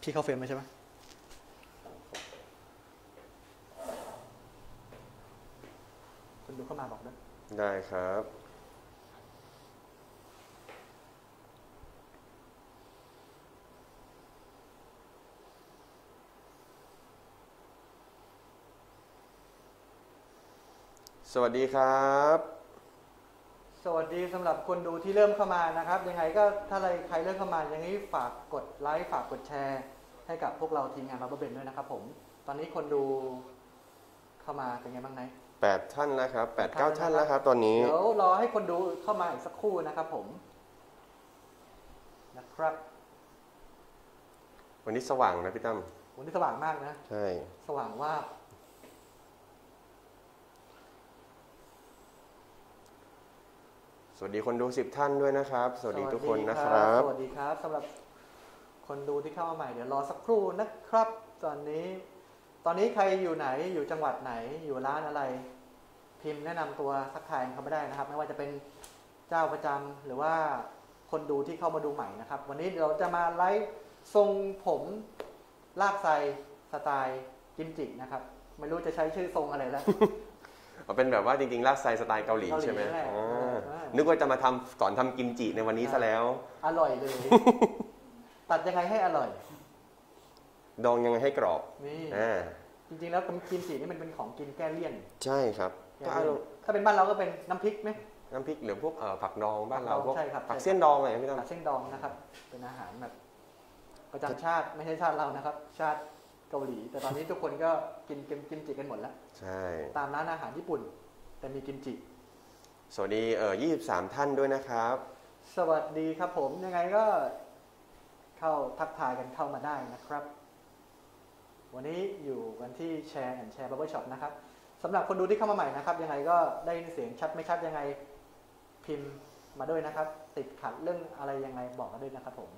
ที่เข้าเฟรมไหมใช่ไหมคุณดูเข้ามาบอกด้วยได้ครับสวัสดีครับสวัสดีสำหรับคนดูที่เริ่มเข้ามานะครับยังไงก็ถ้าใครเริ่มเข้ามาอย่างนี้ฝากกดไลค์ฝากกดแชร์ให้กับพวกเราทีมงานRubber Bandด้วยนะครับผมตอนนี้คนดูเข้ามาเป็นไงบ้างไหม 8 ท่านแล้วครับ8 9 ท่านแล้วครับตอนนี้เดี๋ยวรอให้คนดูเข้ามาอีกสักครู่นะครับผมนะครับวันนี้สว่างนะพี่ตั้มวันนี้สว่างมากนะใช่สว่างว่าสวัสดีคนดู10 ท่านด้วยนะครับสวัสดีทุกคนนะครับสวัสดีครับสำหรับคนดูที่เข้ามาใหม่เดี๋ยวรอสักครู่นะครับตอนนี้ใครอยู่ไหนอยู่จังหวัดไหนอยู่ร้านอะไรพิมพ์แนะนำตัวทักทายเขาไม่ได้นะครับไม่ว่าจะเป็นเจ้าประจำหรือว่าคนดูที่เข้ามาดูใหม่นะครับวันนี้เราจะมาไลฟ์ทรงผมลากไซสไตล์กิมจินะครับไม่รู้จะใช้ชื่อทรงอะไรแล้วเป็นแบบว่าจริงๆลากไซสไตล์เกาหลีใช่ไหมนึกว่าจะมาทำก่อนทำกิมจิในวันนี้ซะแล้วอร่อยเลยตัดยังไงให้อร่อยดองยังไงให้กรอบนี่จริงๆแล้วกิมจินี่มันเป็นของกินแก้เลี่ยนใช่ครับถ้าเป็นบ้านเราก็เป็นน้ำพริกไหมน้ำพริกหรือพวกผักดองบ้านเราพวกผักเสี้ยนดองอะไรพี่ตั้มผักเส้นดองนะครับเป็นอาหารแบบประจำชาติไม่ใช่ชาติเรานะครับชาติเกาหลีแต่ตอนนี้ทุกคนก็กินกิมจิกันหมดแล้วใช่ตามร้านอาหารญี่ปุ่นแต่มีกิมจิสวัสดี23 ท่านด้วยนะครับสวัสดีครับผมยังไงก็เข้าทักทายกันเข้ามาได้นะครับวันนี้อยู่กันที่แชร์บับเบิ้ลช็อปนะครับสำหรับคนดูที่เข้ามาใหม่นะครับยังไงก็ได้ยินเสียงชัดไม่ชัดยังไงพิมพ์มาด้วยนะครับติดขัดเรื่องอะไรยังไงบอกกันด้วยนะครับผม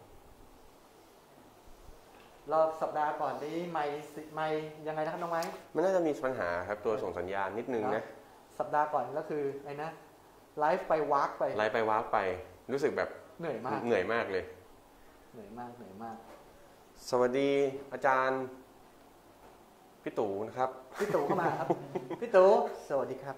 รอบสัปดาห์ก่อนนี้ไม่ยังไงนะครับน้องไม้มันน่าจะมีปัญหาครับตัวส่งสัญญาณนิดนึงนะสัปดาห์ก่อนก็คือไอ้นะไลฟ์ไปวาร์กไปรู้สึกแบบเหนื่อยมากเลยเหนื่อยมากสวัสดีอาจารย์พี่ตู่นะครับพี่ตู่เข้ามาครับพี่ตู่สวัสดีครับ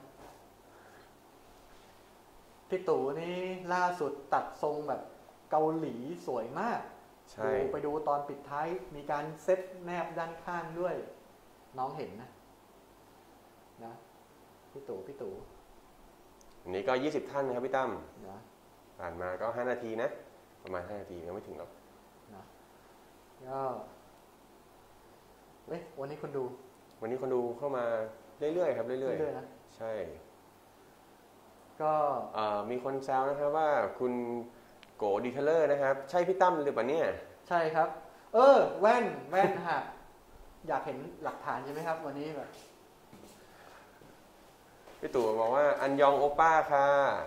พี่ตู่นี่ล่าสุดตัดทรงแบบเกาหลีสวยมากใช่ไปดูตอนปิดท้ายมีการเซตแนบด้านข้างด้วยน้องเห็นนะพี่ตู่วันนี้ก็20 ท่านนะครับพี่ตั้มนะผ่านมาก็5 นาทีนะประมาณ5 นาทียังไม่ถึงหรอกนะก็วันนี้คนดูเข้ามาเรื่อยๆครับเรื่อยๆนะใช่ก็มีคนแซวนะครับว่าคุณโกดีเทเลอร์นะครับใช่พี่ตั้มหรือเปล่าเนี่ยใช่ครับแว่นหักอยากเห็นหลักฐานใช่ไหมครับวันนี้แบบพี่ตู่บอกว่าอันยองโอป้าค่ะ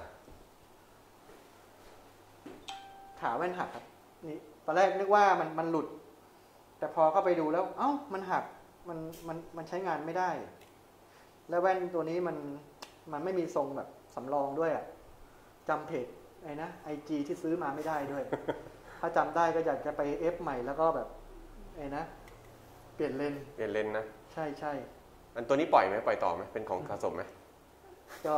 ขาแว่นหักครับนี่ตอนแรกนึกว่ามันหลุดแต่พอเข้าไปดูแล้วมันหักมันใช้งานไม่ได้แล้วแว่นตัวนี้มันไม่มีทรงแบบสำรองด้วยจำเพจIG ที่ซื้อมาไม่ได้ด้วย ถ้าจำได้ก็อยากจะไปเอฟใหม่แล้วก็แบบเปลี่ยนเลนนะใช่อันตัวนี้ปล่อยต่อไหมเป็นของสะสมไหมก็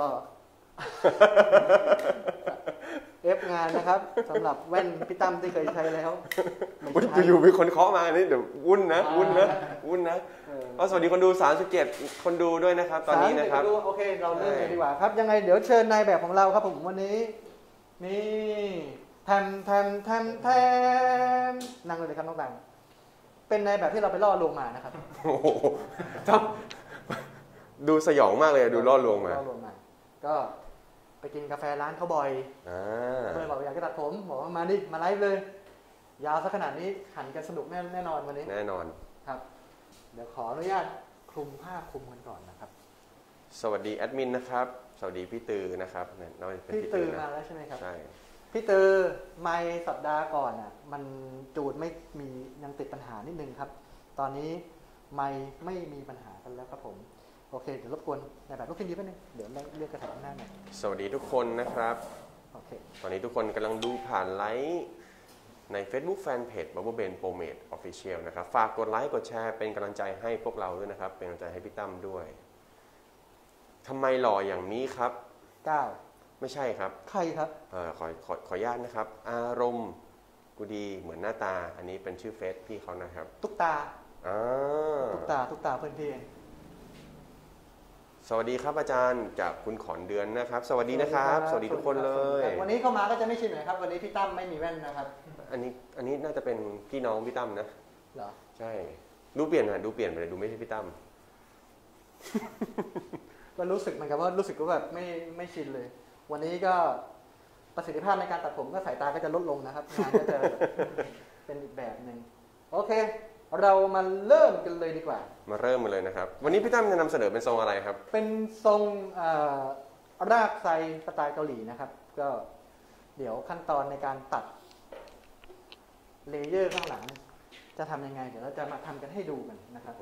เอฟงานนะครับสำหรับแว่นพี่ตั้มที่เคยใช้แล้วอยู่มีคนเคาะมานี่เดี๋ยววุ่นนะสวัสดีคนดู37คนดูด้วยนะครับตอนนี้นะครับโอเคเราเริ่มกันดีกว่าครับยังไงเดี๋ยวเชิญนายแบบของเราครับผมวันนี้นี่แทมนั่งเลยครับน้องตังเป็นนายแบบที่เราไปล่อลวงมานะครับโอ้โหดูสยองมากเลยดูล่อลวงมาก็ไปกินกาแฟร้านเขาบ่อยเพื่อนบอกอยากจะตัดผมบอกว่ามาดิมาไลฟ์เลยยาวซะขนาดนี้หันกันสนุกแน่นอนวันนี้แน่นอนครับเดี๋ยวขออนุญาตคลุมผ้าคลุมกันก่อนนะครับสวัสดีแอดมินนะครับสวัสดีพี่ตือนะครับพี่ตือมาแล้วใช่ไหมครับใช่พี่ตือไม่สัปดาห์ก่อนมันจูดไม่มียังติดปัญหานิดนึงครับตอนนี้ไม่มีปัญหากันแล้วครับผมโอเคเดี๋ยวรบกวนในแบบลูกชิ้นดีแป๊บนึงเดี๋ยวเรียกกระถางหน้าหน่อยสวัสดีทุกคนนะครับโอเคตอนนี้ทุกคนกำลังดูผ่านไลฟ์ใน Facebook Fanpage Barberben Pomade Official นะครับฝากกดไลค์กดแชร์เป็นกำลังใจให้พวกเราด้วยนะครับเป็นกำลังใจให้พี่ตั้มด้วยทำไมหล่ออย่างนี้ครับ 9 ไม่ใช่ครับใครครับขออนุญาตนะครับอารมณ์กูดีเหมือนหน้าตาอันนี้เป็นชื่อเฟซพี่เขานะครับตุ๊กตาตุ๊กตาเพื่อนพี่สวัสดีครับอาจารย์จากคุณขอนเดือนนะครับสวัสดีนะครับสวัสดีทุกคนเลยวันนี้เข้ามาก็จะไม่ชินหน่อยครับวันนี้พี่ตั้มไม่มีแว่นนะครับอันนี้น่าจะเป็นพี่น้องพี่ตั้มนะเหรอใช่ดูเปลี่ยนดูเปลี่ยนไปเลยดูไม่ใช่พี่ตั้มก็รู้สึกเหมือนกับว่ารู้สึกว่าแบบไม่ชินเลยวันนี้ก็ประสิทธิภาพในการตัดผมก็สายตาก็จะลดลงนะครับงานก็จะเป็นอีกแบบหนึ่งโอเคเรามาเริ่มกันเลยดีกว่ามาเริ่มกันเลยนะครับวันนี้พี่ตั้มจะนำเสนอเป็นทรงอะไรครับเป็นทรงรากไซสไตล์เกาหลีนะครับก็เดี๋ยวขั้นตอนในการตัดเลเยอร์ข้างหลังจะทำยังไงเดี๋ยวเราจะมาทำกันให้ดูกันนะครับ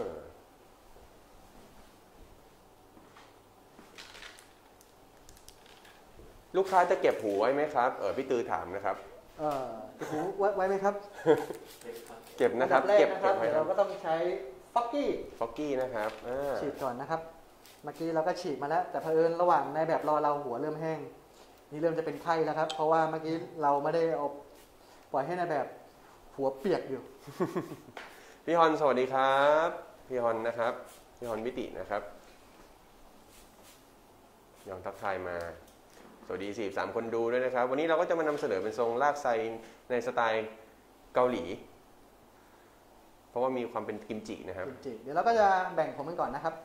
ลูกค้าจะเก็บหูไว้ไหมครับพี่ตือถามนะครับเก็บหูไว้ไหมครับเก็บนะครับเก็บไว้เราก็ต้องใช้ฟอกกี้นะครับฉีดก่อนนะครับเมื่อกี้เราก็ฉีดมาแล้วแต่เผอิญระหว่างในแบบรอเราหัวเริ่มแห้งนี่เริ่มจะเป็นไข้แล้วครับเพราะว่าเมื่อกี้เราไม่ได้เอาปล่อยให้ในแบบหัวเปียกอยู่พี่ฮอนสวัสดีครับพี่ฮอนนะครับพี่ฮอนมิตินะครับยองทักทายมาสวัสดี43คนดูด้วยนะครับวันนี้เราก็จะมานำเสนอเป็นทรงลากไซในสไตล์เกาหลีเพราะว่ามีความเป็นกิมจินะครับกิมจิเดี๋ยวเราก็จะแบ่งผมกันก่อนนะครับ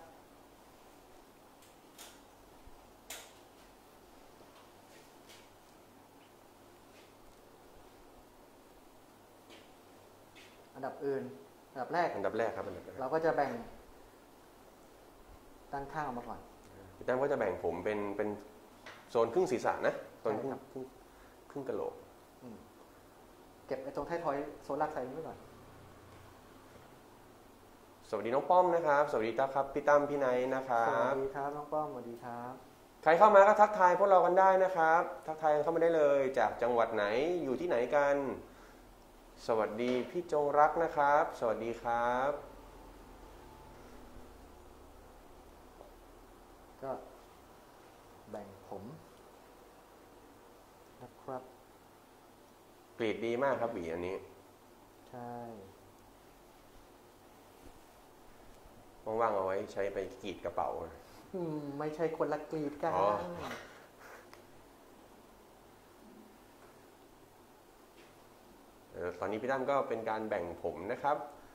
อันดับแรกครับเราก็จะแบ่งด้านข้างออกมาก่อนพี่ตั้มก็จะแบ่งผมเป็นโซนครึ่งศีรษะนะโซนครึ่งกะโหลกเก็บไอ้ตรงท้ายทอยโซนลากไซนี้ไว้ก่อนสวัสดีน้องป้อมนะครับสวัสดีครับพี่ตั้มพี่ไนท์นะครับสวัสดีครับน้องป้อมสวัสดีครับใครเข้ามาก็ทักทายพวกเรากันได้นะครับทักทายเข้ามาได้เลยจากจังหวัดไหนอยู่ที่ไหนกันสวัสดีพี่จงรักนะครับสวัสดีครับก็แบ่งผมนะครับกรีดดีมากครับหวีอันนี้ใช่ว่างๆเอาไว้ใช้ไปกรีดกระเป๋าไม่ใช่คนละกรีดกันตอนนี้พี่ตั้มก็เป็นการแบ่งผมนะครับ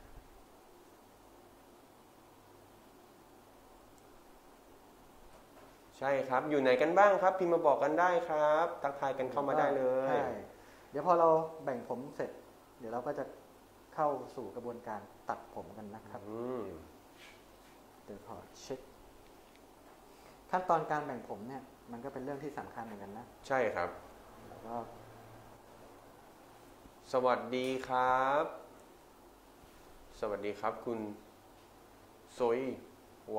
ใช่ครับอยู่ไหนกันบ้างครับพิมพ์มาบอกกันได้ครับทักทายกันเข้ามาได้เลยเดี๋ยวพอเราแบ่งผมเสร็จเดี๋ยวเราก็จะเข้าสู่กระบวนการตัดผมกันนะครับเดี๋ยวขอเช็คขั้นตอนการแบ่งผมเนี่ยมันก็เป็นเรื่องที่สำคัญเหมือนกันนะใช่ครับแล้วก็สวัสดีครับสวัสดีครับคุณโซยไหว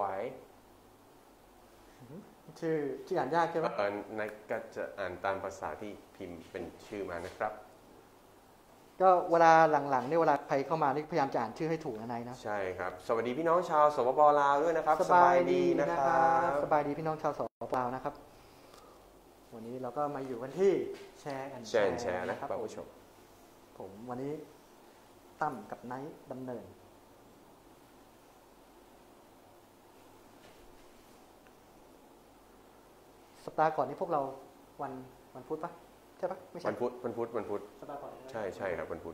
ชื่ออ่านยากใช่ไหมนายก็จะอ่านตามภาษาที่พิมพ์เป็นชื่อมานะครับก็เวลาหลังๆเนี่ยเวลาใครเข้ามานี่พยายามจะอ่านชื่อให้ถูกนะใช่ครับสวัสดีพี่น้องชาวสปป.ลาวด้วยนะครับสบายดีนะครับสบายดีพี่น้องชาวสปป.ลาวนะครับวันนี้เราก็มาอยู่กันที่แชร์นะครับผู้ชมผมวันนี้ตั้มกับไนท์ดำเนินสัปดาห์ก่อนนี้พวกเราวันพุธปะใช่ปะไม่ใช่วันพุธสัปดาห์ก่อนใช่ครับวันพุธ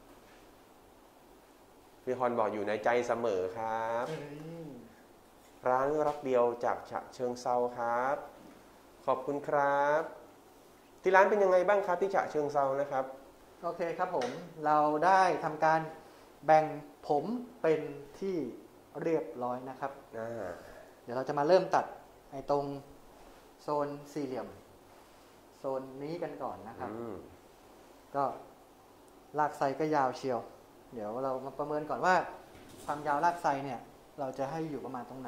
พี่ฮอนบอกอยู่ในใจเสมอครับร้านรักเดียวจากฉะเชิงเซาครับขอบคุณครับที่ร้านเป็นยังไงบ้างครับที่ฉะเชิงเซานะครับโอเคครับผมเราได้ทำการแบ่งผมเป็นที่เรียบร้อยนะครับเดี๋ยวเราจะมาเริ่มตัดไอ้ตรงโซนสี่เหลี่ยมโซนนี้กันก่อนนะครับก็ลากไซก็ยาวเชียวเดี๋ยวเรามาประเมินก่อนว่าความยาวลากไซเนี่ยเราจะให้อยู่ประมาณตรงไหน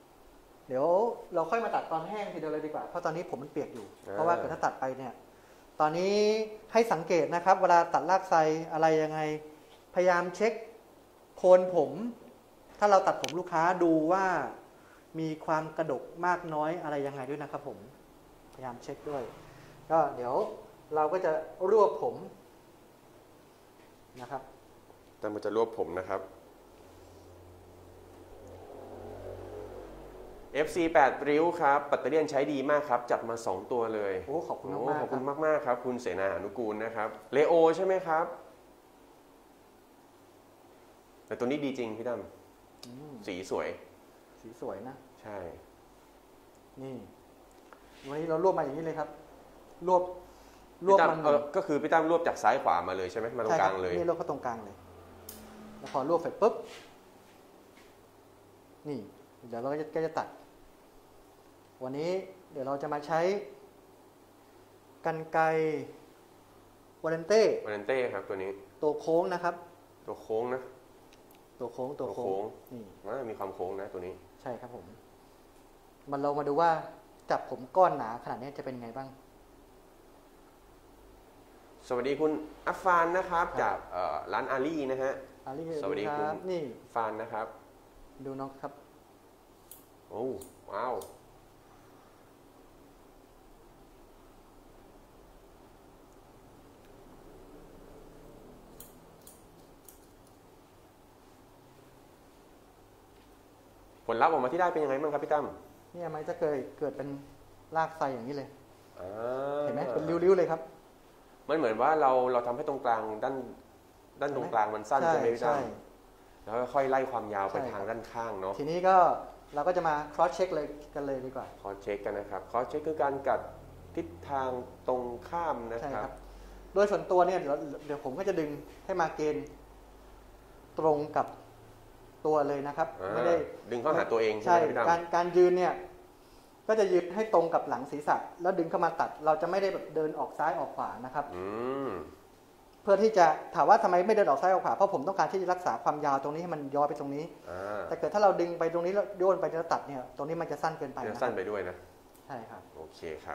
เดี๋ยวเราค่อยมาตัดตอนแห้งทีเดียวเลยดีกว่าเพราะตอนนี้ผมมันเปียกอยู่เพราะว่าเกิดถ้าตัดไปเนี่ยตอนนี้ให้สังเกตนะครับเวลาตัดรากไทรอะไรยังไงพยายามเช็คโคนผม ถ้าเราตัดผมลูกค้าดูว่ามีความกระดกมากน้อยอะไรยังไงด้วยนะครับผมพยายามเช็คด้วยก็เดี๋ยวเราก็จะรวบผมนะครับแต่มันจะรวบผมนะครับ FC8 ริ้วครับแบตเตอรี่ใช้ดีมากครับจัดมา2ตัวเลยโอ้ขอบคุณมากขอบคุณมากๆครับคุณเสนาอนุกูลนะครับเลโอใช่ไหมครับแต่ตัวนี้ดีจริงพี่ตั้มสีสวยสีสวยนะใช่นี่วันนี้เรารวบมาอย่างนี้เลยครับรวบมันก็คือพี่ตั้มรวบจากซ้ายขวามาเลยใช่ไหมมาตรงกลางเลยนี่รวบเข้าตรงกลางเลยแล้วพอรวบเสร็จปุ๊บนี่เดี๋ยวเราก็จะตัดวันนี้เดี๋ยวเราจะมาใช้กรรไกรวาเลนเต้ครับตัวนี้ตัวโค้งนะครับตัวโค้งนะตัวโค้งนี่มีความโค้งนะตัวนี้ใช่ครับผมเรามาดูว่าจับผมก้อนหนาขนาดนี้จะเป็นไงบ้างสวัสดีคุณอัฟฟานนะครับจากร้านอาลีนะฮะสวัสดีคุณนี่ฟานนะครับดูน้องครับโอ้ว้าวผลลัพธ์ออกมาที่ได้เป็นยังไงบ้างครับพี่ตั้มเนี่ยมันจะเกิดเป็นรากไทรอย่างนี้เลยเห็นไหมเป็นริ้วๆเลยครับมันเหมือนว่าเราทำให้ตรงกลางด้านตรงกลางมันสั้นใช่ไหมพี่ตั้มแล้วค่อยไล่ความยาวไปทางด้านข้างเนาะทีนี้ก็เราก็จะมา cross check เลยดีกว่า cross check กันนะครับ cross check คือการกัดทิศทางตรงข้ามนะครับโดยส่วนตัวเนี่ยเดี๋ยวผมก็จะดึงให้มาเกณฑ์ตรงกับตัวเลยนะครับไม่ได้ดึงเข้าหาตัวเองใช่การยืนเนี่ยก็จะยืนให้ตรงกับหลังศีรษะแล้วดึงเข้ามาตัดเราจะไม่ได้แบบเดินออกซ้ายออกขวานะครับเพื่อที่จะถามว่าทำไมไม่เดินออกซ้ายออกขวาเพราะผมต้องการที่จะรักษาความยาวตรงนี้ให้มันย้อยไปตรงนี้แต่เกิดถ้าเราดึงไปตรงนี้แล้วโยนไปแล้วตัดเนี่ยตรงนี้มันจะสั้นเกินไปสั้นไปด้วยนะใช่ครับโอเคครับ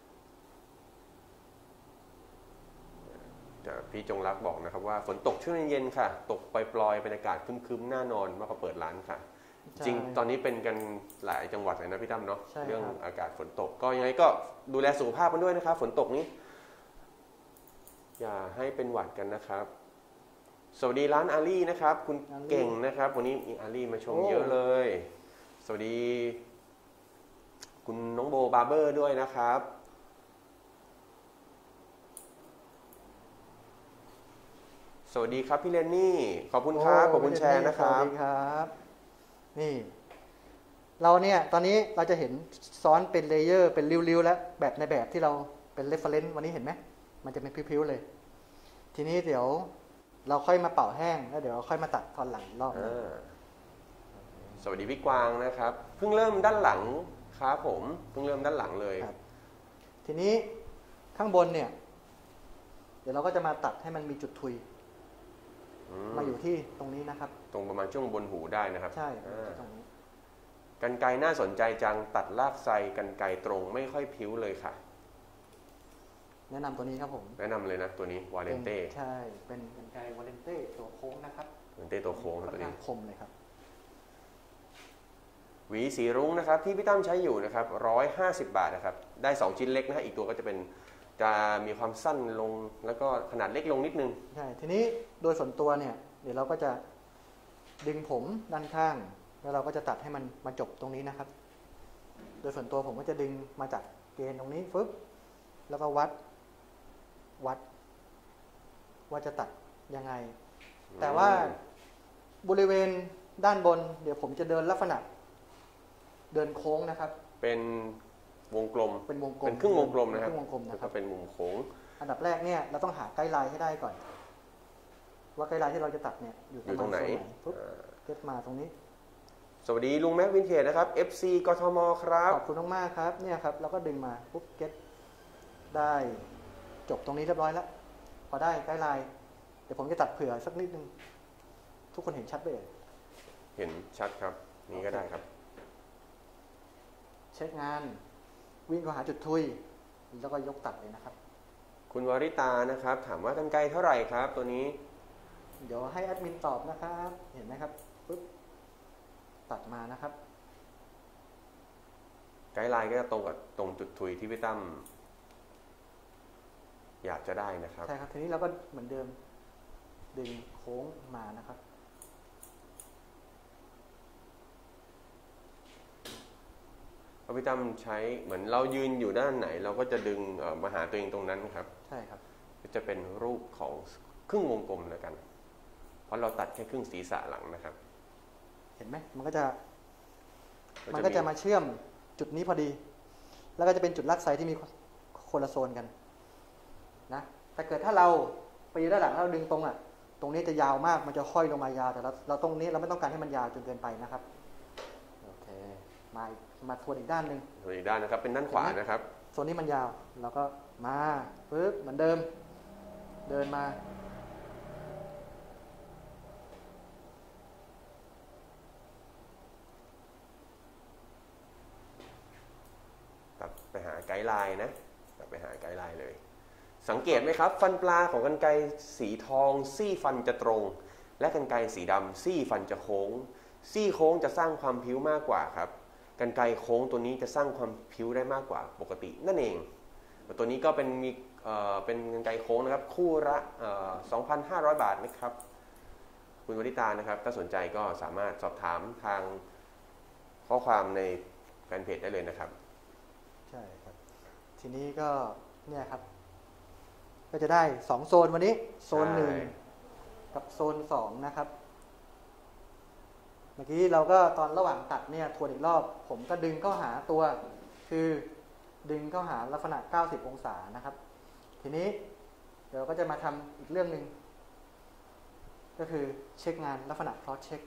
พี่จงรักบอกนะครับว่าฝนตกช่วงเย็นค่ะตกปล่อยๆบรรยากาศครึ้มๆน่านอนเมื่อเขาเปิดร้านค่ะจริงตอนนี้เป็นกันหลายจังหวัดเลยนะพี่ตั้มเนาะเรื่องอากาศฝนตกก็ยังไงก็ดูแลสุขภาพกันด้วยนะครับฝนตกนี้อย่าให้เป็นหวัดกันนะครับสวัสดีร้านอาลีนะครับคุณเก่งนะครับวันนี้มีอาลีมาชมเยอะเลยสวัสดีคุณน้องโบบาร์เบอร์ด้วยนะครับสวัสดีครับพี่เลนนี่ขอบคุณครับขอบคุณแชร์นะครับสวัสดีครับนี่เราเนี่ยตอนนี้เราจะเห็นซ้อนเป็นเลเยอร์เป็นริ้วๆแล้วแบบในแบบที่เราเป็นเรฟเฟอเรนซ์วันนี้เห็นไหมมันจะเป็นพิ้วๆเลยทีนี้เดี๋ยวเราค่อยมาเป่าแห้งแล้วเดี๋ยวค่อยมาตัดตอนหลังรอบสวัสดีพี่กวางนะครับเพิ่งเริ่มด้านหลังครับผมเพิ่งเริ่มด้านหลังเลยทีนี้ข้างบนเนี่ยเดี๋ยวเราก็จะมาตัดให้มันมีจุดทุยมาอยู่ที่ตรงนี้นะครับตรงประมาณช่วงบนหูได้นะครับใช่ตรงนี้กรรไกรน่าสนใจจังตัดรากไทรกรรไกรตรงไม่ค่อยพิ้วเลยค่ะแนะนำตัวนี้ครับผมแนะนำเลยนะตัวนี้วาเลนเต้ใช่เป็นกรรไกรวาเลนเต้ตัวโค้งนะครับวาเลนเต้ตัวโค้งตัวนี้คมเลยครับหวีสีรุ้งนะครับที่พี่ตั้มใช้อยู่นะครับ150 บาทนะครับได้2ชิ้นเล็กนะฮะอีกตัวก็จะเป็นจะมีความสั้นลงแล้วก็ขนาดเล็กลงนิดนึงใช่ทีนี้โดยส่วนตัวเนี่ยเดี๋ยวเราก็จะดึงผมด้านข้างแล้วเราก็จะตัดให้มันมาจบตรงนี้นะครับโดยส่วนตัวผมก็จะดึงมาจากเกณฑ์ตรงนี้ฟึบแล้วก็วัดว่าจะตัดยังไงแต่ว่าบริเวณด้านบนเดี๋ยวผมจะเดินลักษณะเดินโค้งนะครับเป็นวงกลมเป็นครึ่งวงกลมนะครับแล้วก็เป็นมุมโค้งอันดับแรกเนี่ยเราต้องหาไกด์ไลน์ให้ได้ก่อนว่าไกด์ไลน์ที่เราจะตัดเนี่ยอยู่ตรงไหนปุ๊บเก็ตมาตรงนี้สวัสดีลุงแม็กวินเทจนะครับ FC กทมครับขอบคุณมากครับเนี่ยครับเราก็ดึงมาปุ๊บเก็ตได้จบตรงนี้เรียบร้อยแล้วพอได้ไกด์ไลน์เดี๋ยวผมจะตัดเผื่อสักนิดนึงทุกคนเห็นชัดไหมเห็นชัดครับนี่ก็ได้ครับเช็คงานวิ่งเข้าหาจุดทุยแล้วก็ยกตัดเลยนะครับคุณวริตานะครับ ถามว่ากรรไกรเท่าไหร่ครับ ตัวนี้เดี๋ยวให้แอดมินตอบนะครับ เห็นไหมครับปึ๊บตัดมานะครับไกด์ไลน์ก็จะตรงกับตรงจุดทุยที่พี่ตั้มอยากจะได้นะครับใช่ครับทีนี้เราก็เหมือนเดิมดึงโค้งมานะครับพี่ตั้มใช้เหมือนเรายืนอยู่ด้านไหน เราก็จะดึงมาหาตัวเองตรงนั้นครับใช่ครับจะเป็นรูปของครึ่งวงกลมแล้วกัน เพราะเราตัดแค่ครึ่งศีรษะหลังนะครับเห็นไหมมันก็จะมาเชื่อมจุดนี้พอดี แล้วก็จะเป็นจุดลักไซที่มีคนละโซนกันนะแต่เกิดถ้าเราไปอยู่ด้านหลังเราดึงตรงตรงนี้จะยาวมากมันจะค่อยลงมายาวแต่เราตรงนี้เราไม่ต้องการให้มันยาวจนเกินไปนะครับโอเคมาทวนอีกด้านหนึ่งทวนอีกด้านนะครับเป็นด้านขวานะครับโซนนี้มันยาวเราก็มาปึ๊บเหมือนเดิมเดินมาตัดไปหาไกด์ไลน์นะตัดไปหาไกด์ไลน์เลยสังเกตไหมครับฟันปลาของกรรไกรสีทองซี่ฟันจะตรงและกรรไกรสีดำซี่ฟันจะโค้งซี่โค้งจะสร้างความพิ้วมากกว่าครับกรรไกรโค้งตัวนี้จะสร้างความพิ้วได้มากกว่าปกตินั่นเองตัวนี้ก็เป็นเป็นกรรไกรโค้งนะครับคู่ละ 2,500 บาทนะครับคุณวริตานะครับถ้าสนใจก็สามารถสอบถามทางข้อความในแฟนเพจได้เลยนะครับใช่ครับทีนี้ก็เนี่ยครับก็จะได้2โซนวันนี้โซน1กับโซน2นะครับเมื่อกี้เราก็ตอนระหว่างตัดเนี่ยทวนอีกรอบผมก็ดึงเข้าหาตัวคือดึงเข้าหาลักษณะ90องศานะครับทีนี้เดี๋ยวก็จะมาทำอีกเรื่องนึงก็คือเช็คงานลักษณะ cross check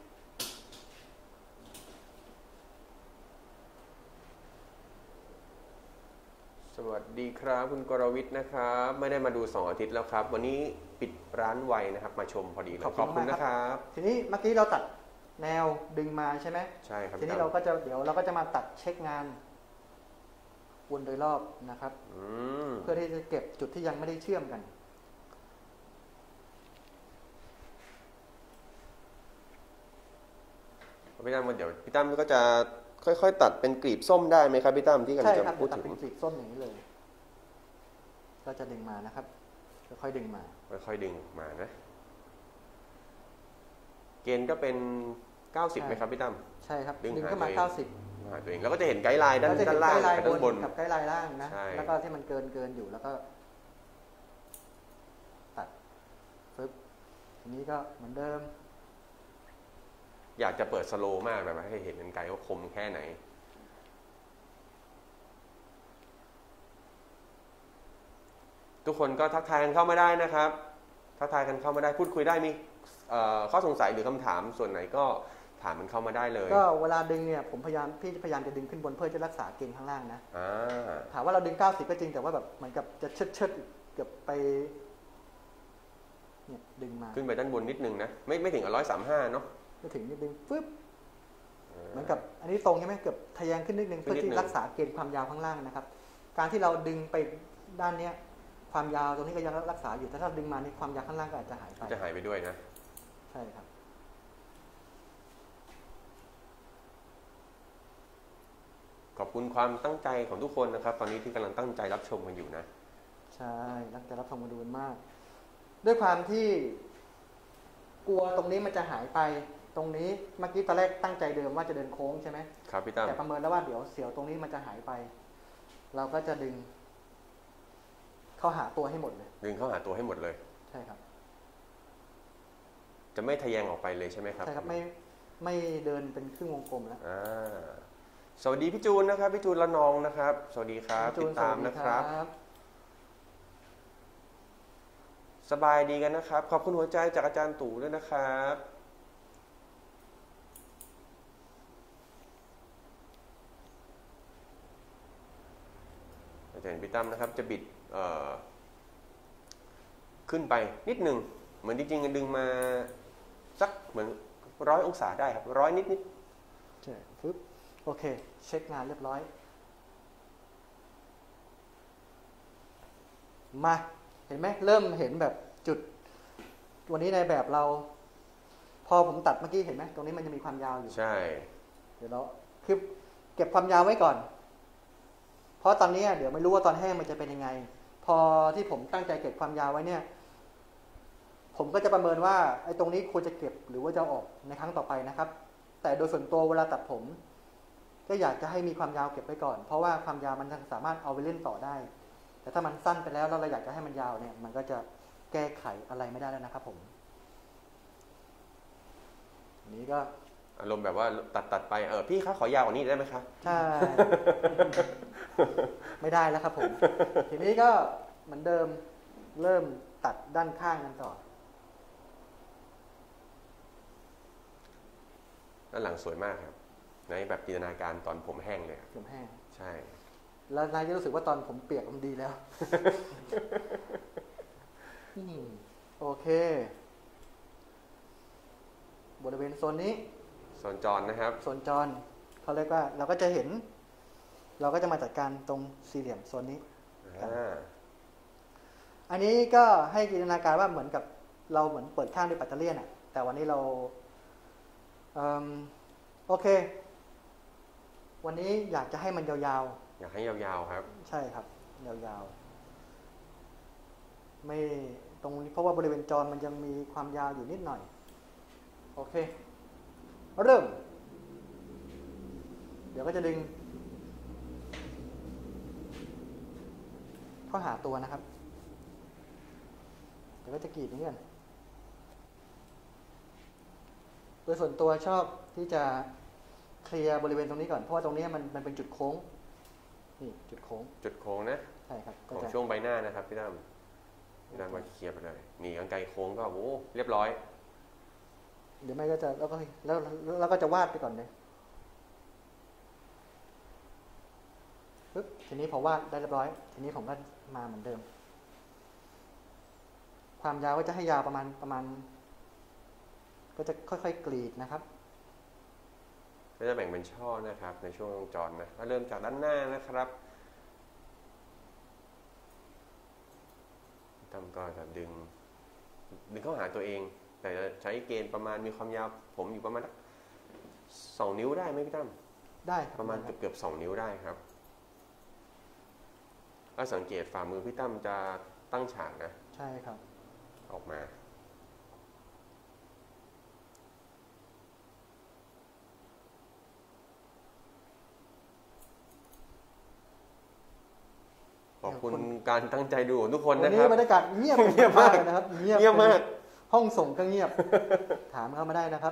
สวัสดีครับคุณกรวิทย์นะครับไม่ได้มาดู2อาทิตย์แล้วครับวันนี้ปิดร้านไวนะครับมาชมพอดีเลยขอบคุณนะครับทีนี้เมื่อกี้เราตัดแนวดึงมาใช่ไหมใช่ครับทีนี้เราก็จะมาตัดเช็คงานวนโดยรอบนะครับเพื่อที่จะเก็บจุดที่ยังไม่ได้เชื่อมกันพี่ตั้มเดี๋ยวพี่ตั้มก็จะค่อยๆตัดเป็นกลีบส้มได้ไหมครับพี่ตั้มที่กำลังจะพูดถึงตัดเป็นกลีบส้มอย่างนี้เลยก็จะดึงมานะครับค่อยๆดึงมาค่อยๆดึงมานะเกณฑ์ก็เป็น90ไหมครับพี่ตั้มใช่ครับดึงขึ้นมา90 หาตัวเองแล้วก็จะเห็นไกด์ไลน์ด้านล่างด้านบนกับไกด์ไลน์ล่างนะแล้วก็ที่มันเกินอยู่แล้วก็ตัดปึ๊บทีนี้ก็เหมือนเดิมอยากจะเปิดสโลว์มากแบบให้เห็นไกลว่าคมแค่ไหนทุกคนก็ทักทายกันเข้ามาได้นะครับทักทายกันเข้ามาได้พูดคุยได้มีข้อสงสัยหรือคำถามส่วนไหนก็ถามมันเข้ามาได้เลยก็เวลาดึงเนี่ยผมพยายามจะดึงขึ้นบนเพื่อจะรักษาเกณฑ์ข้างล่างนะถามว่าเราดึง90ก็จริงแต่ว่าแบบเหมือนกับจะเชิดเกือบไปเนี่ยดึงมาขึ้นไปด้านบนนิดนึงนะไม่ถึง135เนาะไม่ถึงนิดนึงฟึบเหมือนกับอันนี้ตรงใช่ไหมเกือบทะแยงขึ้นนิดนึงเพื่อที่รักษาเกณฑ์ความยาวข้างล่างนะครับการที่เราดึงไปด้านเนี้ยความยาวตรงนี้ก็ยังรักษาอยู่แต่ถ้าดึงมาในความยาวข้างล่างก็อาจจะหายไปด้วยนะใช่ครับขอบคุณความตั้งใจของทุกคนนะครับตอนนี้ที่กำลังตั้งใจรับชมกันอยู่นะใช่ตั้งใจรับชมกันดูมากด้วยความที่กลัวตรงนี้มันจะหายไปตรงนี้เมื่อกี้ตอนแรกตั้งใจเดิมว่าจะเดินโค้งใช่ไหมครับพี่ตั้มแต่ประเมินแล้วว่าเดี๋ยวเสียวตรงนี้มันจะหายไปเราก็จะดึงเข้าหาตัวให้หมดเลยดึงเข้าหาตัวให้หมดเลยใช่ครับจะไม่ทะแยงออกไปเลยใช่ไหมครับใช่ครับไม่เดินเป็นครึ่งวงกลมแล้วสวัสดีพี่จูนนะครับพี่จูนละนองนะครับสวัสดีครับติดตามนะครับสบายดีกันนะครับขอบคุณหัวใจจากอาจารย์ตู่ด้วยนะครับอาจารย์พี่ตั้มนะครับจะบิดขึ้นไปนิดหนึ่งเหมือนจริงๆดึงมาสักเหมือน100 องศาได้ครับ100นิดใช่ปึ๊บโอเคเช็คงานเรียบร้อยมาเห็นไหมเริ่มเห็นแบบจุดวันนี้ในแบบเรา พอผมตัดเมื่อกี้เห็นไหมตรงนี้มันจะมีความยาวอยู่ใช่เดี๋ยวเราคือเก็บความยาวไว้ก่อนเพราะตอนนี้เดี๋ยวไม่รู้ว่าตอนแห้งมันจะเป็นยังไงพอที่ผมตั้งใจเก็บความยาวไว้เนี่ยผมก็จะประเมินว่าไอ้ตรงนี้ควรจะเก็บหรือว่าจะออกในครั้งต่อไปนะครับแต่โดยส่วนตัวเวลาตัดผมก็อยากจะให้มีความยาวเก็บไว้ก่อนเพราะว่าความยาวมันสามารถเอาไปเล่นต่อได้แต่ถ้ามันสั้นไปแล้วเราอยากจะให้มันยาวเนี่ยมันก็จะแก้ไขอะไรไม่ได้แล้วนะครับผมอันนี้ก็อารมณ์แบบว่าตัดไปพี่คะขอยาวกว่านี้ได้ไหมคะใช่ ไม่ได้แล้วครับผมทีนี้ก็เหมือนเดิมเริ่มตัดด้านข้างกันต่อด้านหลังสวยมากครับในแบบจินตนาการตอนผมแห้งเลยผมแห้งใช่แล้วนายจะรู้สึกว่าตอนผมเปียกมันดีแล้ว โอเคบริเวณโซนนี้โซนจรนะครับโซนจรเขาเรียกว่าเราก็จะเห็นเราก็จะมาจัดการตรงสี่เหลี่ยมโซนนี้อันนี้ก็ให้จินตนาการว่าเหมือนกับเราเหมือนเปิดข้างด้วยปัตเตอร์เลียนอ่ะแต่วันนี้เราโอเควันนี้อยากจะให้มันยาวๆอยากให้ยาวๆครับใช่ครับยาวๆไม่ตรงนี้เพราะว่าบริเวณจรมันยังมีความยาวอยู่นิดหน่อยโอเคเริ่มเดี๋ยวก็จะดึงเข้าหาตัวนะครับเดี๋ยวก็จะกรีดนี้กันโดยส่วนตัวชอบที่จะเคลียร์บริเวณตรงนี้ก่อนเพราะว่าตรงนี้มันเป็นจุดโค้งนี่จุดโค้งนะใช่ครับของช่วงใบหน้านะครับพี่ตั้มมาเคลียร์ไปเลยนี่กรรไกรโค้งก็โอ้เรียบร้อยเดี๋ยวไม่ก็จะแล้วก็จะวาดไปก่อนเลยปึ๊บทีนี้พอวาดได้เรียบร้อยทีนี้ผมก็มาเหมือนเดิมความยาวก็จะให้ยาวประมาณก็จะค่อยๆกรีดนะครับก็จะแบ่งเป็นช่อนะครับในช่วงวงจรนะเริ่มจากด้านหน้านะครับตั้มก็จะดึงเข้าหาตัวเองแต่จะใช้เกณฑ์ประมาณมีความยาวผมอยู่ประมาณ2 นิ้วได้ไหมพี่ตั้มได้ครับประมาณเกือบ2 นิ้วได้ครับถ้าสังเกตฝ่ามือพี่ตั้มจะตั้งฉากนะใช่ครับออกมาขอบคุณการตั้งใจดูทุกคนนะครับวันนี้บรรยากาศเงียบมากนะครับเงียบมากห้องส่งก็เงียบถามเข้ามาได้นะครับ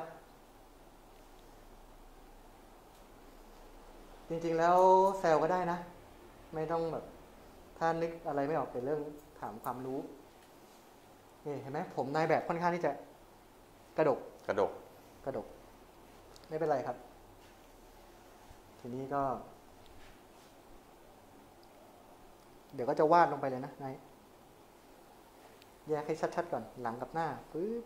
จริงๆแล้วแซวก็ได้นะไม่ต้องแบบถ้านึกอะไรไม่ออกเป็นเรื่องถามความรู้นี่เห็นไหมผมนายแบบค่อนข้างที่จะกระดกไม่เป็นไรครับทีนี้ก็เดี๋ยวก็จะวาดลงไปเลยนะนายแยกให้ชัดๆก่อนหลังกับหน้าปึ๊บ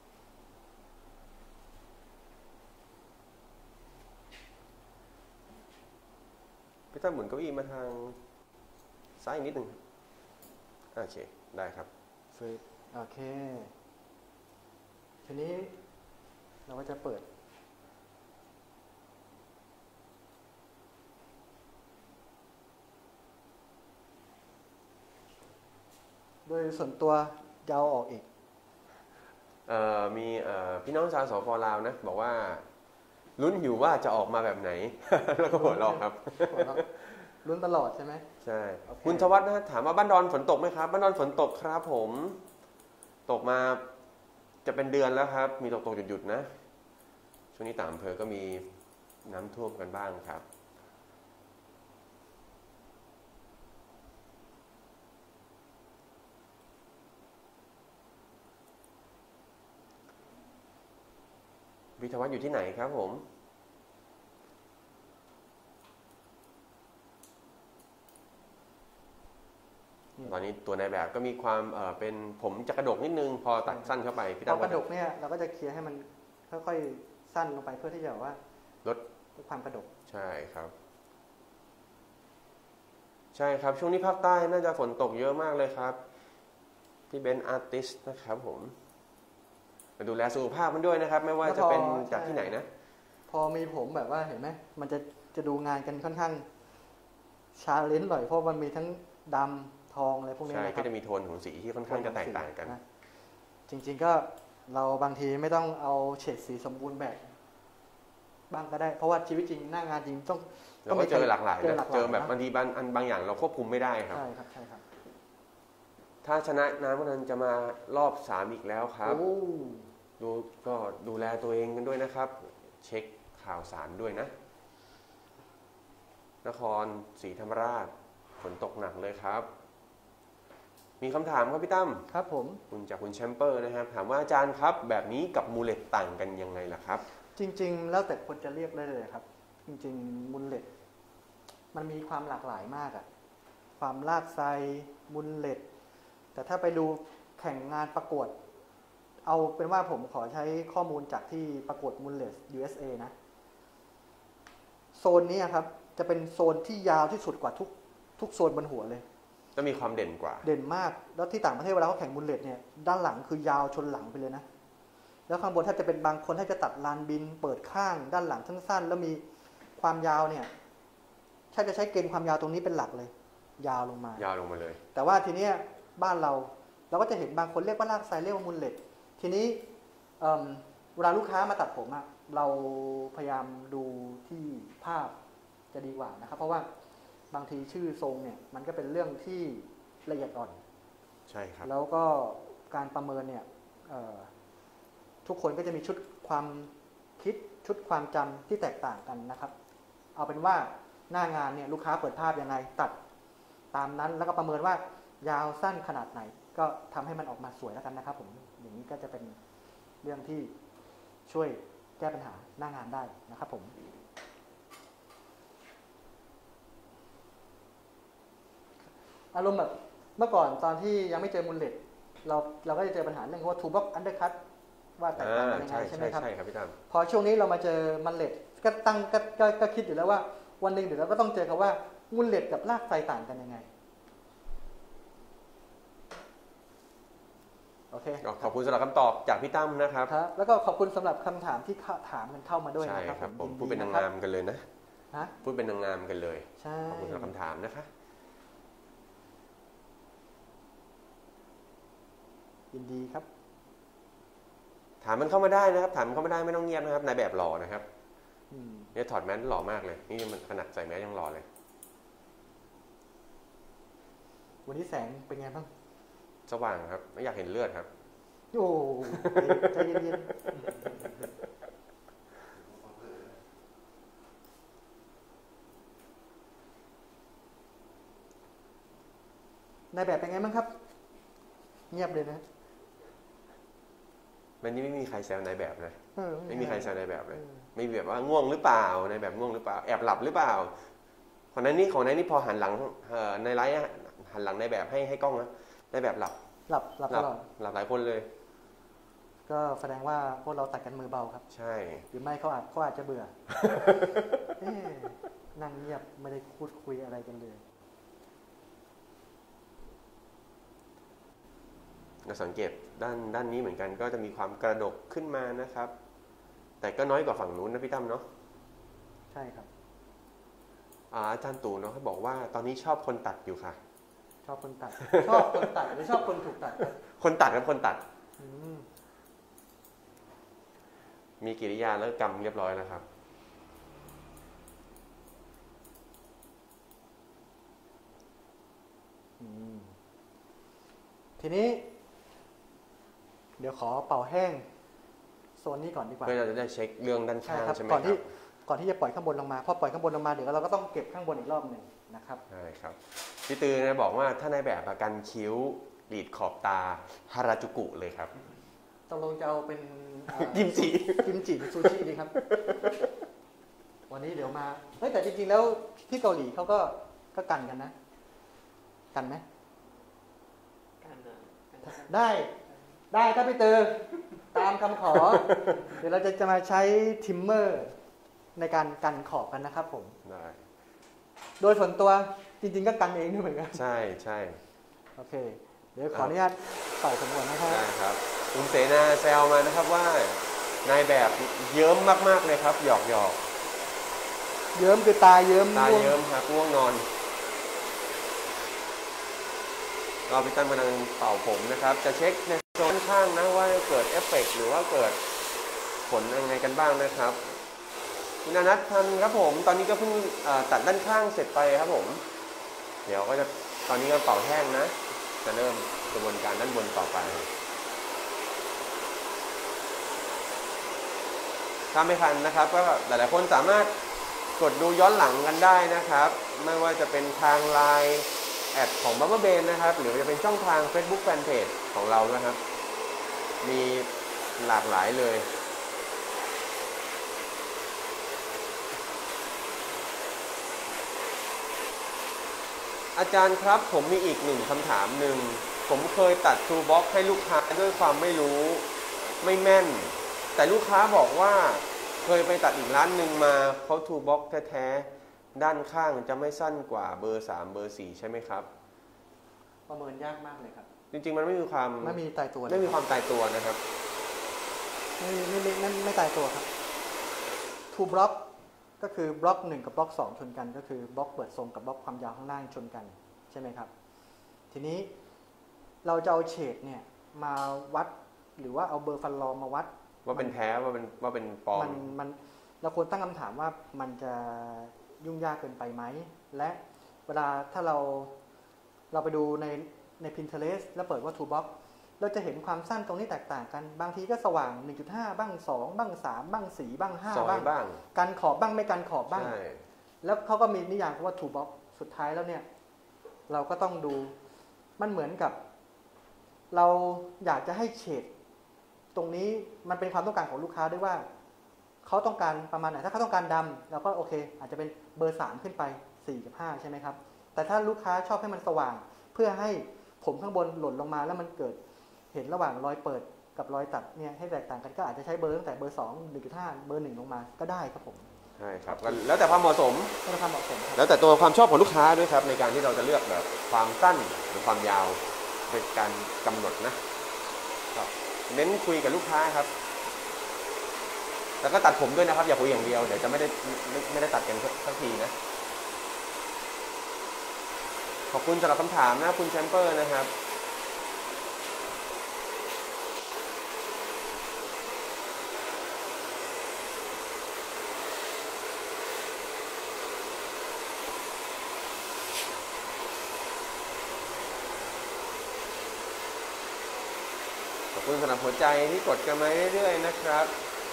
พี่ตั้มหมุนเก้าอี้มาทางซ้ายนิดหนึ่งโอเคได้ครับปึ๊บโอเคทีนี้เราก็จะเปิดโดยส่วนตัวจะเอาออกอีกมีพี่น้องชาวสปลาวนะบอกว่าลุ้นอยู่ว่าจะออกมาแบบไหน แล้วก็หัวเราะครับลุ้นตลอดใช่ไหมใช่ คุณชวัฒน์นะถามว่าบ้านดอนฝนตกไหมครับบ้านดอนฝนตกครับผมตกมาจะเป็นเดือนแล้วครับมีตกหยุดๆนะช่วงนี้ต่างอำเภอก็มีน้ำท่วมกันบ้างครับวิทยาวัฒน์อยู่ที่ไหนครับผมตอนนี้ตัวในแบบก็มีความเป็นผมจะกระดกนิดนึงพอตัดสั้นเข้าไปพี่ตั้มกระดกเนี่ยเราก็จะเคลียร์ให้มันค่อยๆสั้นลงไปเพื่อที่จะว่าลดความกระดกใช่ครับใช่ครับช่วงนี้ภาคใต้น่าจะฝนตกเยอะมากเลยครับพี่เบนอาร์ติสนะครับผมมาดูแลสุขภาพมันด้วยนะครับ ไม่ว่าจะเป็นจากที่ไหนนะพอมีผมแบบว่าเห็นไหมมันจะดูงานกันค่อนข้างชาเลนจ์หน่อยเพราะมันมีทั้งดำทองอะไรพวกนี้นะครับก็จะมีโทนของสีที่ค่อนข้างจะแตกต่างกันจริงๆก็เราบางทีไม่ต้องเอาเฉดสีสมบูรณ์แบบบ้างก็ได้เพราะว่าชีวิตจริงหน้างานจริงต้องเราก็เจอหลากหลายเจอแบบบางทีบางอย่างเราควบคุมไม่ได้ครับใช่ครับใช่ครับถ้าชนะน้ำวันนั้นจะมารอบ3อีกแล้วครับก็ดูแลตัวเองกันด้วยนะครับเช็คข่าวสารด้วยนะนครศรีธรรมราชฝนตกหนักเลยครับมีคำถามครับพี่ตั้มครับผมจากคุณแชมเปอร์นะครับถามว่าอาจารย์ครับแบบนี้กับมูเลตต่างกันยังไงล่ะครับจริงๆแล้วแต่คนจะเรียกได้เลยครับจริงๆมูเลตมันมีความหลากหลายมากอะความลากไซมูเลตแต่ถ้าไปดูแข่งงานประกวดเอาเป็นว่าผมขอใช้ข้อมูลจากที่ประกวดมูเลต USA นะโซนนี้ครับจะเป็นโซนที่ยาวที่สุดกว่าทุกโซนบนหัวเลยก็มีความเด่นกว่าเด่นมากแล้วที่ต่างประเทศเวลาเขาแข่งมูเลตเนี่ยด้านหลังคือยาวชนหลังไปเลยนะแล้วข้างบนถ้าจะเป็นบางคนถ้าจะตัดลานบินเปิดข้างด้านหลังสั้นๆแล้วมีความยาวเนี่ยถ้าจะใช้เกณฑ์ความยาวตรงนี้เป็นหลักเลยยาวลงมาเลยแต่ว่าทีเนี้ยบ้านเราก็จะเห็นบางคนเรียกว่าลากไซเรียกว่ามูเลตทีนี้เวลาลูกค้ามาตัดผมอะเราพยายามดูที่ภาพจะดีกว่านะครับเพราะว่าบางทีชื่อทรงเนี่ยมันก็เป็นเรื่องที่ละเอียดอ่อนใช่ครับแล้วก็การประเมินเนี่ยทุกคนก็จะมีชุดความคิดชุดความจำที่แตกต่างกันนะครับเอาเป็นว่าหน้างานเนี่ยลูกค้าเปิดภาพยังไงตัดตามนั้นแล้วก็ประเมินว่ายาวสั้นขนาดไหนก็ทำให้มันออกมาสวยแล้วกันนะครับผมอย่างนี้ก็จะเป็นเรื่องที่ช่วยแก้ปัญหาหน้างานได้นะครับผมอารมณ์แบบเมื่อก่อนตอนที่ยังไม่เจอมูลเลตเราก็จะเจอปัญหาเรื่องว่าทูบ็อกอันเดอร์คัตว่าแตกต่างกันยังไงใช่ไหมครับใช่ครับพี่ตั้มพอช่วงนี้เรามาเจอมูลเลตก็คิดอยู่แล้วว่าวันหนึ่งเดี๋ยวเราก็ต้องเจอคำว่ามูลเลตกับลากไซต่างกันยังไงโอเคขอบคุณสำหรับคำตอบจากพี่ตั้มนะครับแล้วก็ขอบคุณสำหรับคำถามที่ถามกันเข้ามาด้วยนะครับผมพูดเป็นนางงามกันเลยนะพูดเป็นนางงามกันเลยขอบคุณสำหรับคำถามนะคะยินดีครับถามมันเข้ามาได้นะครับถามมันเข้ามาได้ไม่ต้องเงียบนะครับนายแบบหล่อนะครับเนี่ยถอดแมสหล่อมากเลยนี่มันขนาดใส่แมสยังหล่อเลยวันนี้แสงเป็นไงบ้างสว่างครับไม่อยากเห็นเลือดครับโอ้ใจเย็นๆนายแบบเป็นไงบ้างครับเงียบเลยนะวันนี้ไม่มีใครแซวนายแบบนะไม่มีใครแซวนายแบบเลยไม่แบบว่าง่วงหรือเปล่านายแบบง่วงหรือเปล่าแอบหลับหรือเปล่าของนายนี่พอหันหลังในไลฟ์หันหลังนายแบบให้กล้องนะนายแบบหลับตลอดหลับหลายคนเลยก็แสดงว่าพวกเราตัดกันมือเบาครับใช่หรือไม่เขาอาจจะเบื่อ นั่งเงียบไม่ได้พูดคุยอะไรกันเลยเราสังเกตด้านนี้เหมือนกันก็จะมีความกระดกขึ้นมานะครับแต่ก็น้อยกว่าฝั่งนู้นนะพี่ตั้มเนาะใช่ครับอาจารย์ตู่เนาะเขาบอกว่าตอนนี้ชอบคนตัดอยู่ค่ะชอบคนตัดชอบคนตัดหรือชอบคนถูกตัดคนตัดครับคนตัดมีกิริยาแล้วกรรมเรียบร้อยแล้วครับทีนี้เดี๋ยวขอเป่าแห้งโซนนี้ก่อนดีกว่าเพื่อเราจะได้เช็คเรื่องด้านข้างใช่ไหมครับก่อนที่จะปล่อยข้างบนลงมาพอปล่อยข้างบนลงมาเดี๋ยวเราก็ต้องเก็บข้างบนอีกรอบหนึ่งนะครับใช่ครับพี่ตือนะบอกว่าถ้าในแบบกันคิ้วหลีดขอบตาฮาราจูกุเลยครับตกลงจะเอาเป็นกิมจิซูชิดีครับวันนี้เดี๋ยวมาแต่จริงๆแล้วที่เกาหลีเขาก็กันนะกันไหมได้ถ้าพี่ตือตามคำขอเดี๋ยวเราจะมาใช้ทิมเมอร์ในการกันขอบกันนะครับผมได้โดยส่วนตัวจริงๆก็กันเองด้วยเหมือนกันใช่โอเคเดี๋ยวขออนุญาตเป่าสำนวนนะครับได้ครับคุณเสนาแซวมานะครับว่านายแบบเยิ้มมากๆเลยครับหยอกหยอกเยิ้มคือตาเยิ้มตาเยิ้มครับง่วงนอนเราพี่ตั้มกำลังเป่าผมนะครับจะเช็คในโซนข้างนะว่าเกิดเอฟเฟกต์หรือว่าเกิดผลยังไงกันบ้างนะครับคุณอนัทพันธ์ครับผมตอนนี้ก็เพิ่งตัดด้านข้างเสร็จไปครับผมเดี๋ยวก็จะตอนนี้ก็เป่าแห้งนะจะเริ่มกระบวนการด้านบนต่อไปถ้าไม่ทันนะครับก็หลายๆคนสามารถกดดูย้อนหลังกันได้นะครับไม่ว่าจะเป็นทางไลน์แอดของบัมเบอร์เบนนะครับหรือจะเป็นช่องทาง Facebook Fanpage ของเรานะครับมีหลากหลายเลยอาจารย์ครับผมมีอีกหนึ่งคำถามหนึ่งผมเคยตัด True Box ให้ลูกค้าด้วยความไม่รู้ไม่แม่นแต่ลูกค้าบอกว่าเคยไปตัดอีกร้านหนึ่งมาเขา True Box แท้ๆด้านข้างจะไม่สั้นกว่าเบอร์3เบอร์4ใช่ไหมครับประเมินยากมากเลยครับจริงๆมันไม่มีความตายตัวไม่มีความตายตัวนะครับไม่ตายตัวครับ True Block ก็คือบล็อก1กับบล็อก2ชนกันก็คือบล็อกเปิดทรงกับบล็อกความยาวข้างล่างชนกันใช่ไหมครับทีนี้เราจะเอาเฉดเนี่ยมาวัดหรือว่าเอาเบอร์ฟันรอมาวัดว่าเป็นแท้ว่าเป็นปลอมมันเราควรตั้งคำถามว่ามันจะยุ่งยากเกินไปไหมและเวลาถ้าเราไปดูใน Pinterest แล้วเปิดว่า True Box เราจะเห็นความสั้นตรงนี้แตกต่างกันบางทีก็สว่าง 1.5 บ้าง2บ้าง3บ้าง4บ้าง5บ้างกันขอบบ้างไม่กันขอบบ้างแล้วเขาก็มีนิยามว่า True Box สุดท้ายแล้วเนี่ยเราก็ต้องดูมันเหมือนกับเราอยากจะให้เฉดตรงนี้มันเป็นความต้องการของลูกค้าด้วยว่าเขาต้องการประมาณไหนถ้าเขาต้องการดำเราก็โอเคอาจจะเป็นเบอร์3ขึ้นไป4กับ5ใช่ไหมครับแต่ถ้าลูกค้าชอบให้มันสว่างเพื่อให้ผมข้างบนหล่นลงมาแล้วมันเกิดเห็นระหว่างรอยเปิดกับรอยตัดเนี่ยให้แตกต่างกันก็อาจจะใช้เบอร์ตั้งแต่เบอร์2 1.5 เบอร์1ลงมาก็ได้ครับผมใช่ครับแล้วแต่ความเหมาะสมแล้วแต่ตัวความชอบของลูกค้าด้วยครับในการที่เราจะเลือกแบบความสั้นหรือความยาวเป็นการกำหนดนะครับเน้นคุยกับลูกค้าครับแล้วก็ตัดผมด้วยนะครับอย่าคุยอย่างเดียวเดี๋ยวจะไม่ได้ตัดกันสักทีนะขอบคุณสำหรับคำถามนะคุณแชมเปอร์นะครับขอบคุณสำหรับหัวใจที่กดกันมาเรื่อยๆนะครับ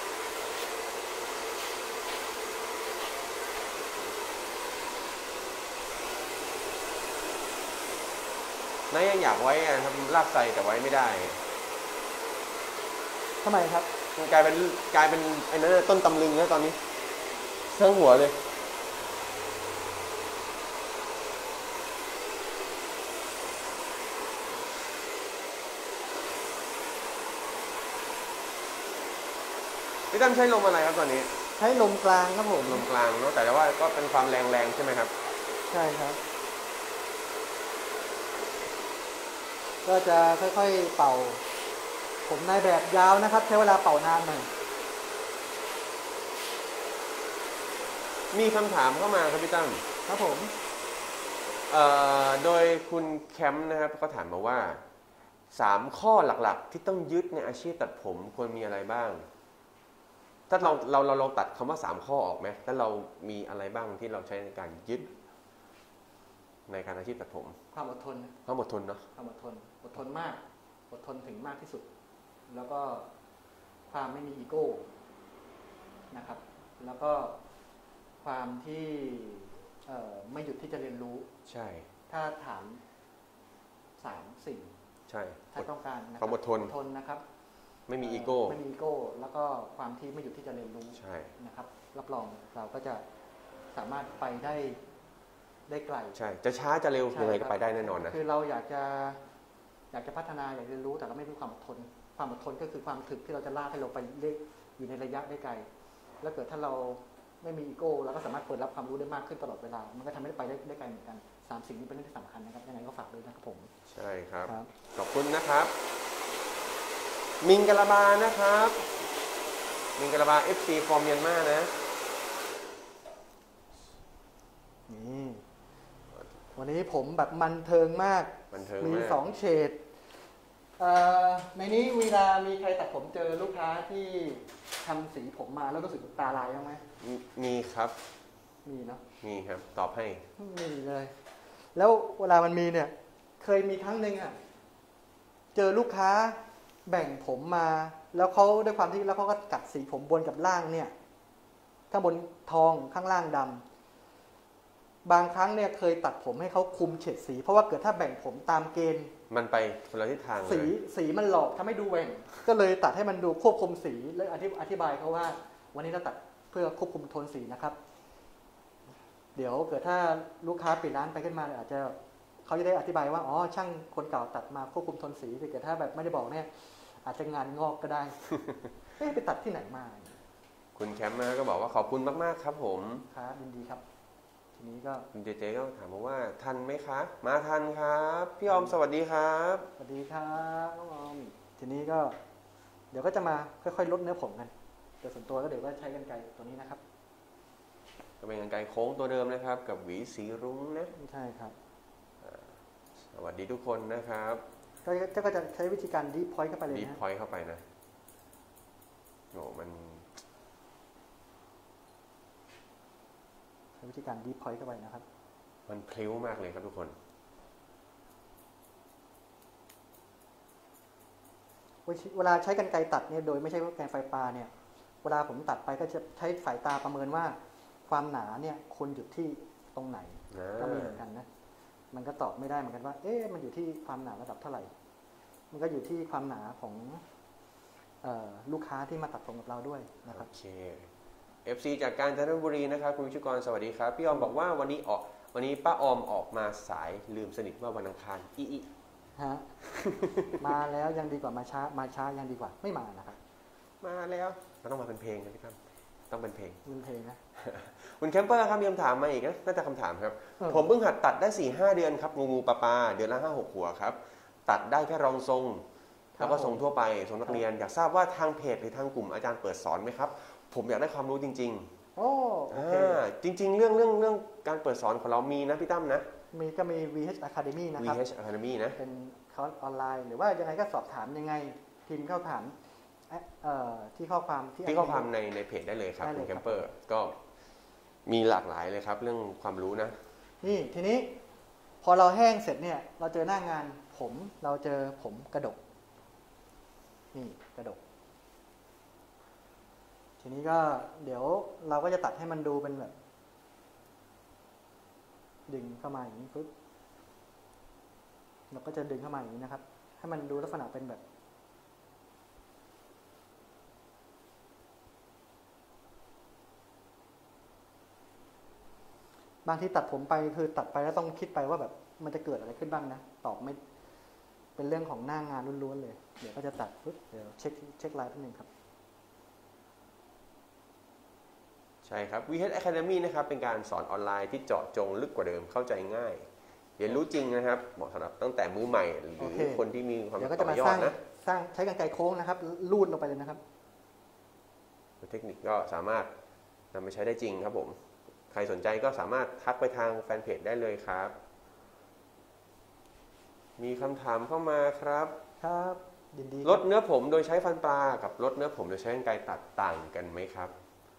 นายยังอยากไว้ครับลากใส่แต่ไว้ไม่ได้ทำไมครับมันกลายเป็นไอ้นั่นต้นตำลึงแล้วตอนนี้ทั้งหัวเลยพี่ตั้มใช้ลมอะไรครับตอนนี้ใช้ลมกลางครับผมลมกลางเนาะแต่ว่าก็เป็นความแรงใช่ไหมครับใช่ครับก็จะค่อยๆเป่าผมนายแบบยาวนะครับใช้เวลาเป่านานหน่อยมีคำถามเข้ามาครับพี่ตั้มครับผมโดยคุณแคมป์นะครับเขาถามมาว่า3ข้อหลักๆที่ต้องยึดในอาชีพตัดผมควรมีอะไรบ้างถ้าเราตัดคำว่า3ข้อออกไหมแล้วเรามีอะไรบ้างที่เราใช้ในการยึดในการอาชีพตัดผมความอดทนเนาะความอดทนมากอดทนถึงมากที่สุดแล้วก็ความไม่มีอีโก้นะครับแล้วก็ความที่ไม่หยุดที่จะเรียนรู้ใช่ถ้าถาม3 สิ่งใช่ถ้าต้องการความอดทนนะครับไม่มีอีโก้แล้วก็ความที่ไม่หยุดที่จะเรียนรู้ใช่นะครับรับรองเราก็จะสามารถไปได้ไกลใช่จะช้าจะเร็วยังไงก็ไปได้แน่นอนนะคือเราอยากจะพัฒนาอยากเรียนรู้แต่เราไม่มีความอดทนก็คือความถึกที่เราจะลากให้เราไปอยู่ในระยะได้ไกลแล้วเกิดถ้าเราไม่มีอีโก้เราก็สามารถเปิดรับความรู้ได้มากขึ้นตลอดเวลามันก็ทำให้ไปได้ไกลเหมือนกัน3 สิ่งนี้เป็นเรื่องที่สำคัญนะครับยังไงก็ฝากด้วยนะครับผมใช่ครับขอบคุณนะครับมิงกะลาบานะครับมิงกะลาบา FC ฟอร์มเมียนมานะนี่วันนี้ผมแบบบันเทิงมากมี2เฉดในนี้เวลามีใครตัดผมเจอลูกค้าที่ทำสีผมมาแล้วรู้สึกตาลายบ้างไหมมีครับมีเนาะมีครับตอบให้มีเลยแล้วเวลามันมีเนี่ยเคยมีครั้งหนึ่งอ่ะเจอลูกค้าแบ่งผมมาแล้วเขาด้วยความที่แล้วเขาก็กัดสีผมบนกับล่างเนี่ยข้างบนทองข้างล่างดำบางครั้งเนี่ยเคยตัดผมให้เขาคุมเฉดสีเพราะว่าเกิดถ้าแบ่งผมตามเกณฑ์มันไปคนละทิศทางเลยสีมันหลอกทำให้ดูแหว่งก็เลยตัดให้มันดูควบคุมสีแล้วอธิบายเขาว่าวันนี้เราตัดเพื่อควบคุมโทนสีนะครับเดี๋ยวเกิดถ้าลูกค้าปิดร้านไปขึ้นมาอาจจะเขาจะได้อธิบายว่าอ๋อช่างคนเก่าตัดมาควบคุมโทนสีแต่เกิดถ้าแบบไม่ได้บอกเนี่ยอาจจะงานงอกก็ได้ ไปตัดที่ไหนมาคุณแคมป์ก็บอกว่าขอบคุณมากๆครับผมครับยินดีครับทีนี้ก็คุณเจก็ถามว่าทันไหมคะมาทันครับพี่ออมสวัสดีครับสวัสดีครับน้องออมทีนี้ก็เดี๋ยวก็จะมาค่อยๆลดเนื้อผมกันแต่ส่วนตัวก็เดี๋ยวก็ใช้กรรไกรตัวนี้นะครับก็เป็นกรรไกรโค้งตัวเดิมนะครับกับหวีสีรุ้งนะใช่ครับสวัสดีทุกคนนะครับก็จะใช้วิธีการดีพอยต์เข้าไปเลยนะดีพอยต์เข้าไปนะโอ้มันใช้วิธีการดีพอยต์เข้าไปนะครับมันพลิ้วมากเลยครับทุกคนเวลาใช้กรรไกรตัดเนี่ยโดยไม่ใช่กรรไกรไฟฟ้าเนี่ยเวลาผมตัดไปก็จะใช้สายตาประเมินว่าความหนาเนี่ยควรหยุดที่ตรงไหนก็มีเหมือนกันนะมันก็ตอบไม่ได้เหมือนกันว่ามันอยู่ที่ความหนาระดับเท่าไหร่มันก็อยู่ที่ความหนาของลูกค้าที่มาตัดผมกับเราด้วยนะครับโอเค FC จากกาญจนบุรีนะครับคุณวิชุกรสวัสดีครับพี่ออมบอกว่าวันนี้ป้าออมออกมาสายลืมสนิทว่าวันอังคารอีฮะ มาแล้วยังดีกว่ามาช้ายังดีกว่าไม่มานะครับมาแล้วเราต้องมาเป็นเพลงนะพี่ครับต้องเป็นเพลงนะคุณแคมเปอร์ครับมีคำถามมาอีกนะน่าจะคำถามครับผมเพิ่งหัดตัดได้ 4-5 เดือนครับงูปลาเดือนละ 5-6 หัวครับตัดได้แค่รองทรงแล้วก็ทรงทั่วไปทรงนักเรียนอยากทราบว่าทางเพจหรือทางกลุ่มอาจารย์เปิดสอนไหมครับผมอยากได้ความรู้จริงๆโอ้จริงๆเรื่องการเปิดสอนของเรามีนะพี่ตั้มนะก็มี VH Academy นะครับ VH Academy นะเป็นคอร์สออนไลน์หรือว่ายังไงก็สอบถามยังไงพิมพ์เข้าถามที่ข้อความในเพจได้เลยครับคุณแคมเปอร์ก็มีหลากหลายเลยครับเรื่องความรู้นะนี่ทีนี้พอเราแห้งเสร็จเนี่ยเราเจอหน้างานเราเจอผมกระดกนี่กระดกทีนี้ก็เดี๋ยวเราก็จะตัดให้มันดูเป็นแบบดึงเข้ามาอย่างนี้ปุ๊บเราก็จะดึงเข้ามาอย่างนี้นะครับให้มันดูลักษณะเป็นแบบบางทีตัดผมไปคือตัดไปแล้วต้องคิดไปว่าแบบมันจะเกิดอะไรขึ้นบ้างนะตอบไม่เป็นเรื่องของหน้างานล้วนๆเลยเดี๋ยวก็จะตัดปุ๊บเดี๋ยวเช็คไลน์นิดนึงครับใช่ครับ VH Academy นะครับเป็นการสอนออนไลน์ที่เจาะจงลึกกว่าเดิมเข้าใจง่ายเรียนรู้จริงนะครับเหมาะสำหรับตั้งแต่มือใหม่หรือคนที่มีความต่อยอดนะสร้างใช้กรรไกรโค้งนะครับลูดลงไปเลยนะครับเทคนิคก็สามารถนำไปใช้ได้จริงครับผมใครสนใจก็สามารถทักไปทางแฟนเพจได้เลยครับมีคำถามเข้ามาครับครับยินดีลดเนื้อผมโดยใช้ฟันปลากับลดเนื้อผมโดยใช้กรรไกรตัดต่างกันไหมครับ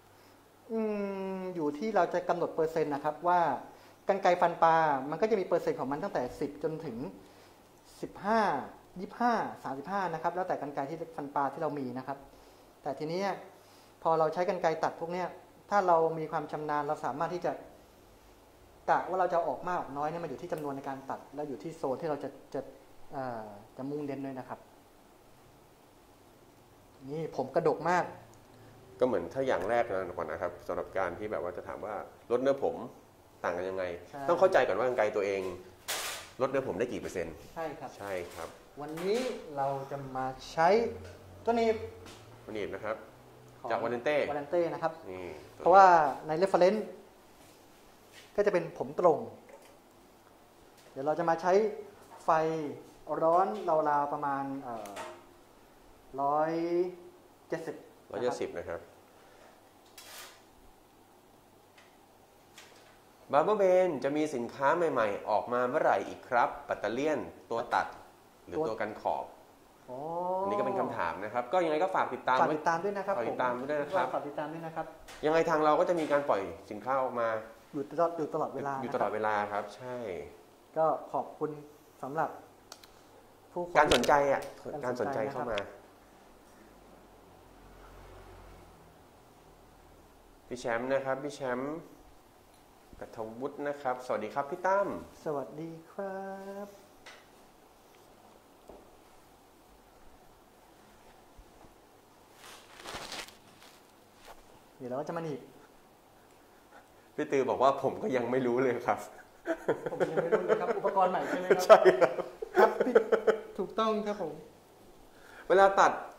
อยู่ที่เราจะกำหนดเปอร์เซ็นต์นะครับว่ากรรไกรฟันปลามันก็จะมีเปอร์เซ็นต์ของมันตั้งแต่10จนถึง15 25 35นะครับแล้วแต่กรรไกรที่ฟันปลาที่เรามีนะครับแต่ทีนี้พอเราใช้กรรไกรตัดพวกนี้ถ้าเรามีความชำนาญเราสามารถที่จะกะว่าเราจะออกมากออกน้อยเนี่ยมันอยู่ที่จำนวนในการตัดแล้วอยู่ที่โซนที่เราจะมุ่งเน้นด้วยนะครับนี่ผมกระดกมากก็เหมือนถ้าอย่างแรกก่อนนะครับสำหรับการที่แบบว่าจะถามว่าลดเนื้อผมต่างกันยังไงต้องเข้าใจก่อนว่ากรรไกรตัวเองลดเนื้อผมได้กี่เปอร์เซ็นต์ใช่ครับใช่ครับวันนี้เราจะมาใช้ตัวหนีบนะครับจากวาเลนเต้นะครับนี่เพราะว่าในเรฟเฟรนซ์ก็จะเป็นผมตรง เดี๋ยวเราจะมาใช้ไฟร้อนราวๆประมาณ170 นะครับบาร์เบอร์เบนจะมีสินค้าใหม่ๆออกมาเมื่อไหร่อีกครับแบตเตอรี่ตัวตัดหรือตัวกันขอบอันนี้ก็เป็นคำถามนะครับก็ยังไงก็ฝากติดตามด้วยนะครับฝากติดตามด้วยนะครับฝากติดตามด้วยนะครับยังไงทางเราก็จะมีการปล่อยสินค้าออกมาอยู่ตลอดเวลาอยู่ตลอดเวลาครับใช่ก็ขอบคุณสำหรับผู้การสนใจการสนใจเข้ามาพี่แชมป์นะครับพี่แชมป์กฐวุฒินะครับสวัสดีครับพี่ตั้มสวัสดีครับเดี๋ยวเราจะมาหนีบพี่ตือบอกว่าผมก็ยังไม่รู้เลยครับผมยังไม่รู้เลยครับอุปกรณ์ใหม่ใช่ไหมครับใช่ครับครับถูกต้องครับผมเวลา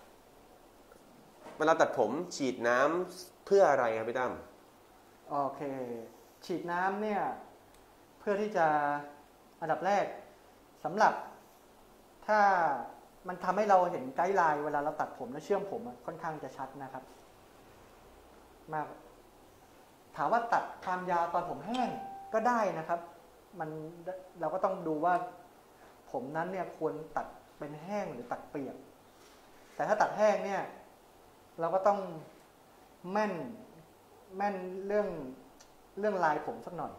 ตัดผมฉีดน้ำเพื่ออะไรครับพี่ตั้มโอเคฉีดน้ำเนี่ยเพื่อที่จะอันดับแรกสำหรับถ้ามันทำให้เราเห็นไกด์ไลน์เวลาเราตัดผมและเชื่อมผมค่อนข้างจะชัดนะครับมากถามว่าตัดความยาวตอนผมแห้งก็ได้นะครับเราก็ต้องดูว่าผมนั้นเนี่ยควรตัดเป็นแห้งหรือตัดเปียกแต่ถ้าตัดแห้งเนี่ยเราก็ต้องแม่นเรื่องลายผมสักหน่อย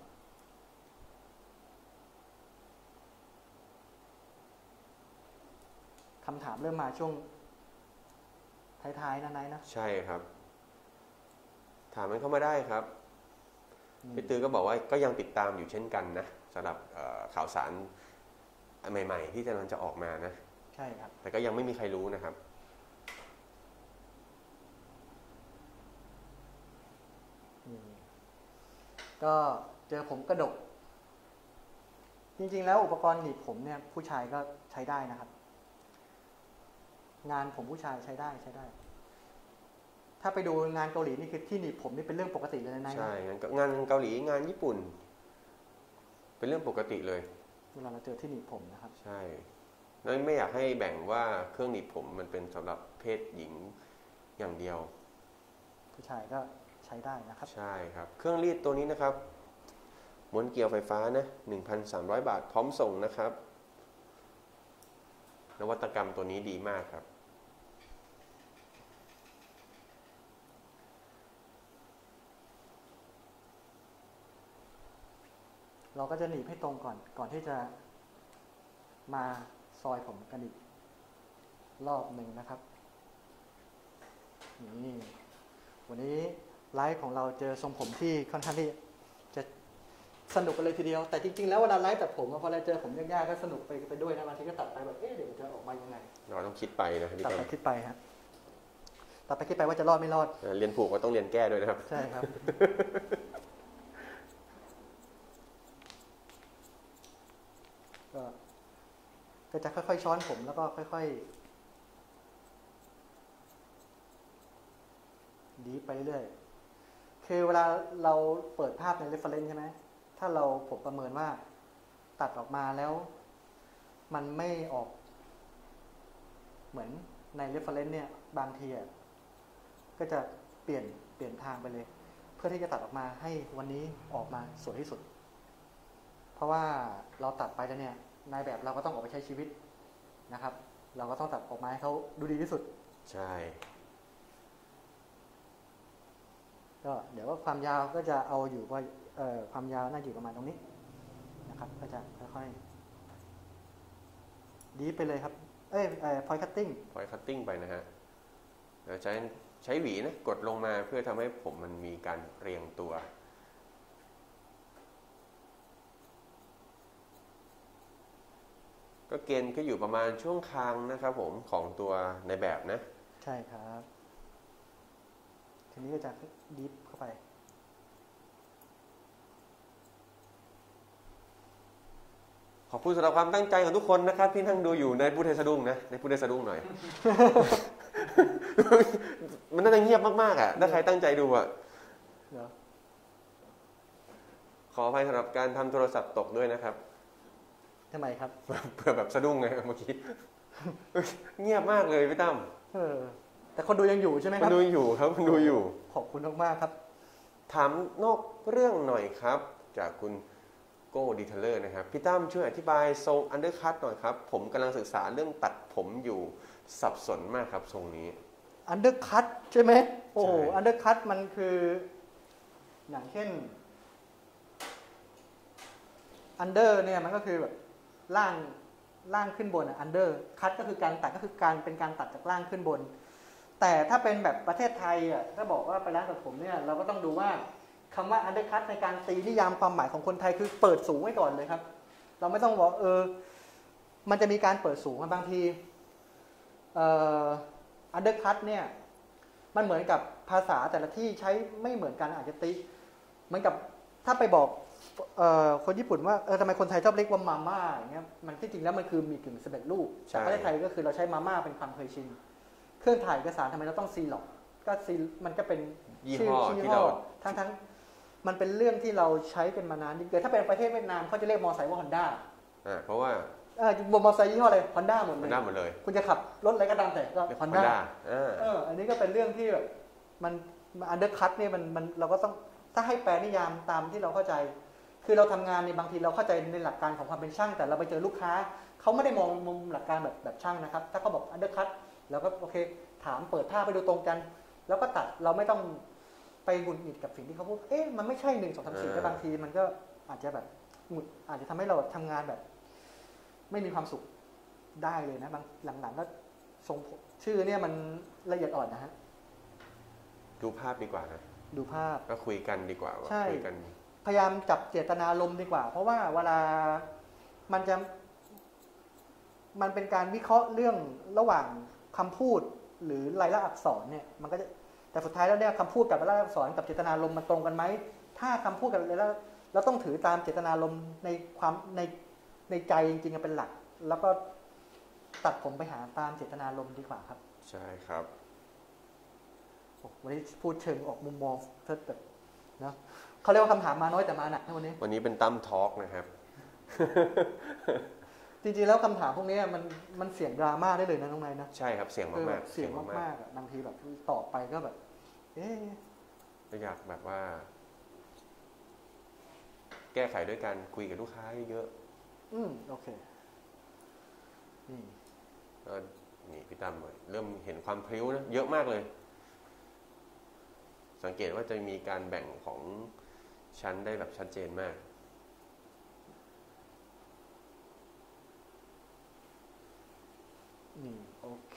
คำถามเริ่มมาช่วงท้ายๆนะนะใช่ครับถามมันเข้ามาได้ครับพี่ตือก็บอกว่าก็ยังติดตามอยู่เช่นกันนะสำหรับข่าวสารใหม่ๆที่กำลังจะออกมานะใช่ครับแต่ก็ยังไม่มีใครรู้นะครับก็เจอผมกระดกจริงๆแล้วอุปกรณ์หนีบผมเนี่ยผู้ชายก็ใช้ได้นะครับงานผมผู้ชายใช้ได้ถ้าไปดูงานเกาหลีนี่คือที่หนีบผมนี่เป็นเรื่องปกติเลยนะใช่งานเกาหลีงานญี่ปุ่นเป็นเรื่องปกติเลยเวลาเราเจอที่หนีบผมนะครับใช่แล้วไม่อยากให้แบ่งว่าเครื่องหนีบผมมันเป็นสำหรับเพศหญิงอย่างเดียวผู้ชายก็ใช้ได้นะครับใช่ครับเครื่องรีดตัวนี้นะครับม้วนเกลียวไฟฟ้านะ 1,300 บาทพร้อมส่งนะครับนวัตกรรมตัวนี้ดีมากครับเราก็จะหนีบให้ตรงก่อนที่จะมาซอยผมกันอีกรอบหนึ่งนะครับนี่วันนี้ไลฟ์ของเราเจอทรงผมที่ค่อนข้างที่จะสนุกกันเลยทีเดียวแต่จริงๆแล้วเวลาไลฟ์ตัดผมพอเราเจอผมยากๆก็สนุกไปด้วยนะบางทีก็ตัดไปแบบเดี๋ยวจะออกมายังไงเราต้องคิดไปนะตัดไปคิดไปครับตัดไปคิดไปว่าจะรอดไม่รอดเรียนผูกก็ต้องเรียนแก้ด้วยนะครับใช่ครับก็จะค่อยๆช้อนผมแล้วก็ค่อยๆดีไปเรื่อยๆคือเวลาเราเปิดภาพใน reference ใช่ไหมถ้าผมประเมินว่าตัดออกมาแล้วมันไม่ออกเหมือนใน reference เนี่ยบางทีก็จะเปลี่ยนทางไปเลยเพื่อที่จะตัดออกมาให้วันนี้ออกมาสวยที่สุดเพราะว่าเราตัดไปแล้วเนี่ยนายแบบเราก็ต้องออกไปใช้ชีวิตนะครับเราก็ต้องตัดออกมาให้เขาดูดีที่สุดใช่ก็เดี๋ยวว่าความยาวก็จะเอาอยู่ว่าความยาวน่าอยู่ประมาณตรงนี้นะครับก็จะค่อยๆดีไปเลยครับพอยคัตติ้งไปนะฮะใช้หวีนะกดลงมาเพื่อทำให้ผมมันมีการเรียงตัวก็เกณฑ์ก็อยู่ประมาณช่วงคางนะครับผมของตัวในแบบนะใช่ครับทีนี้ก็จะดิฟเข้าไปขอบคุณสำหรับความตั้งใจของทุกคนนะครับที่นั่งดูอยู่ในพูดให้สะดุ้งนะในพูดให้สะดุ้งหน่อยมันน่าจะเงียบมากๆอ่ะถ้าใครตั้งใจดูอ่ะเดี๋ยวขออภัยสำหรับการทำโทรศัพท์ตกด้วยนะครับทำไมครับเพื่อแบบสะดุ้งไงเมื่อกี้ เงียบมากเลยพี่ตั้มแต่คนดูยังอยู่ใช่ไหมคมัรันบดูอยู่ครับมันดูอยู่ขอบคุณมากๆครับถามนอกเรื่องหน่อยครับ จากคุณโก้ดีเทเลอร์นะครับพี่ตั้มช่วยอธิบายทรงอันเดอร์คัตหน่อยครับผมกำลังศึกษาเรื่องตัดผมอยู่สับสนมากครับทรงนี้อันเดอร์คัตใช่ไหมโอ้โหใช่อันเดอร์คัตมันคืออย่างเช่นอันเดอร์เนี่ยมันก็คือแบบล่างขึ้นบนอันเดอร์คัตก็คือการตัดก็คือการเป็นการตัดจากล่างขึ้นบน แต่ถ้าเป็นแบบประเทศไทยอ่ะถ้าบอกว่าไปร้านตัดผมเนี่ยเราก็ต้องดูว่าคำว่าอันเดอร์คัตในการตีนิยามความหมายของคนไทยคือเปิดสูงไว้ก่อนเลยครับ เราไม่ต้องบอกมันจะมีการเปิดสูงบางทีอันเดอร์คัตเนี่ยมันเหมือนกับภาษาแต่ละที่ใช้ไม่เหมือนกันอาจจะตีเหมือนกับถ้าไปบอกคนญี่ปุ่นว่าทำไมคนไทยชอบเรียกว่ามาม่าอย่างเงี้ยมันที่จริงแล้วมันคือมีกึ่งสำเร็จรูปแต่ประเทศไทยก็คือเราใช้มาม่าเป็นความเคยชินเครื่องถ่ายเอกสารทำไมเราต้องซีล็อกก็ซีมันก็เป็นยี่ชื่ห้อยี่ที่ห้เราทั้งมันเป็นเรื่องที่เราใช้กันมานานเกิดถ้าเป็นประเทศเวียดนามเขาจะเรียกมอไซค์ว่าฮอนด้าเพราะว่ามอไซค์ยี่ห้ออะไรฮอนด้าหมดเลยมันได้หมดเลยคุณจะขับรถอะไรก็ตามแต่ก็ฮอนด้า อันนี้ก็เป็นเรื่องที่แบบมันอันเดอร์คัตเนี่ยมันเราก็ต้องถ้าให้แปลนิยามตามที่เราเข้าใจ คือเราทำงานในบางทีเราเข้าใจในหลักการของความเป็นช่าง แต่เราไปเจอลูกค้าเขาไม่ได้มองมุมหลักการแบบช่างนะครับถ้าเขาบอกอันเดอร์คัตเราก็โอเคถามเปิดภาพไปดูตรงกัน แล้วก็ตัดเราไม่ต้องไปหงุดหงิดกับสิ่งที่เขาพูดมันไม่ใช่1 2 3 4แต่บางทีมันก็อาจจะแบบอาจจะทำให้เราทำงานแบบ ไม่มีความสุขได้เลยนะบางหลังๆก็ทรงชื่อเนี่ยมันละเอียดอ่อนนะฮะดูภาพดีกว่านะดูภาพก็คุยกันดีกว่าว่าคุยกันพยายามจับเจตนารมณ์ดีกว่า เพราะว่าเวลามันเป็นการวิเคราะห์เรื่องระหว่างคำพูดหรือลายลักษณ์อักษรเนี่ยมันก็จะแต่สุดท้ายแล้วเนี่ยคำพูดกับลายลักษณ์อักษรกับเจตนารมณ์มันตรงกันไหมถ้าคำพูดกับลายลักษณ์เราต้องถือตามเจตนารมณ์ในความในใจจริงๆเป็นหลัก แล้วก็ตัดผมไปหาตามเจตนารมณ์ดีกว่าครับใช่ครับวันนี้พูดเชิงออกมุมมองแบบนะเขาเรียกว่าคำถามมาน้อยแต่มาหนักนะวันนี้วันนี้เป็นตั้มทอล์กนะครับจริงๆแล้วคำถามพวกนี้มันเสี่ยงดราม่าได้เลยนะน้องนายนะใช่ครับเสียงมากๆเสี่ยงมากๆบางทีแบบตอบไปก็แบบก็อยากแบบว่า แก้ไขด้วยการคุยกับลูกค้าเยอะโอเคนี่พี่ตั้มเริ่มเห็นความพริ้วนะเยอะมากเลย สังเกตว่าจะมีการแบ่งของชั้นได้แบบชัดเจนมากนี่โอเค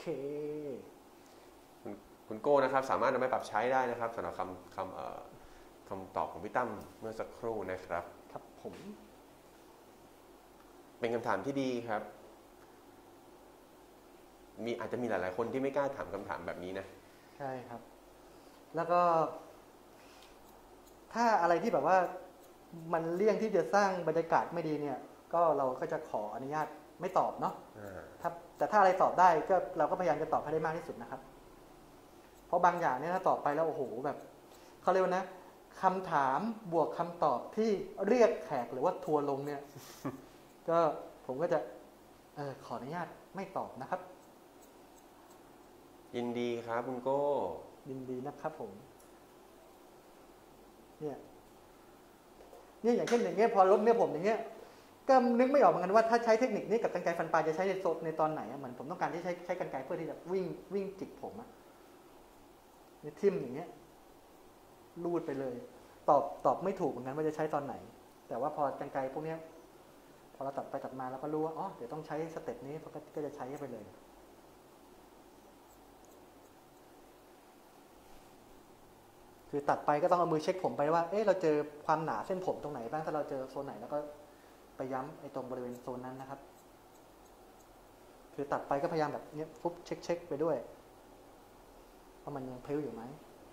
คุณโก้นะครับสามารถนำไปปรับใช้ได้นะครับสำหรับคำตอบของพี่ตั้มเมื่อสักครู่นะครับครับผมเป็นคำถามที่ดีครับอาจจะมีหลายๆคนที่ไม่กล้าถามคำถามแบบนี้นะใช่ครับแล้วก็ถ้าอะไรที่แบบว่ามันเลี่ยงที่จะสร้างบรรยากาศไม่ดีเนี่ยก็เราก็จะขออนุญาตไม่ตอบเนาะแต่ถ้าอะไรตอบได้ก็เราก็พยายามจะตอบให้ได้มากที่สุดนะครับเพราะบางอย่างเนี่ยถ้าตอบไปแล้วโอ้โหแบบเขาเรียกว่านะคำถามบวกคำตอบที่เรียกแขกหรือว่าทัวร์ลงเนี่ย ก็ผมก็จะขออนุญาตไม่ตอบนะครับยินดีครับคุณโก้ยินดีนะครับผมเนี่ยอย่างเช่นอย่างเงี้ยพอลบเนี่ยผมอย่างเงี้ยก็นึกไม่ออกเหมือนกันว่าถ้าใช้เทคนิคนี้กับกรรไกรฟันปลายจะใช้ในตอนไหนเหมือนผมต้องการที่ใช้กรรไกรเพื่อที่จะวิ่งจิกผมอะเนี่ยทิ่มอย่างเงี้ยลูดไปเลยตอบไม่ถูกเหมือนกันว่าจะใช้ตอนไหนแต่ว่าพอกรรไกรพวกเนี้ยพอเราตัดไปตัดมาแล้วก็รู้ว่าเดี๋ยวต้องใช้สเต็ปนี้ก็จะใช้ไปเลยคือตัดไปก็ต้องเอามือเช็คผมไปว่าเราเจอความหนาเส้นผมตรงไหนบ้างถ้าเราเจอโซนไหนแล้วก็ไปย้ำไอ้ตรงบริเวณโซนนั้นนะครับคือตัดไปก็พยายามแบบเนี้ยปุ๊บเช็คไปด้วยว่ามันยังพลิ้วอยู่ไหม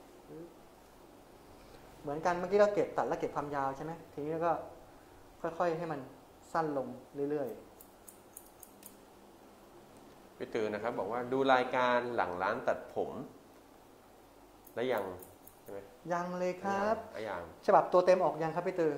เหมือนกันเมื่อกี้เราตัดแล้วเก็บความยาวใช่ไหมทีนี้ก็ค่อยๆให้มันสั้นลงเรื่อยพพี่ตือนะครับบอกว่าดูรายการหลังร้านตัดผมแล้วยังใช่ไหมยังเลยครับยังฉบับตัวเต็มออกยังครับพี่ตือ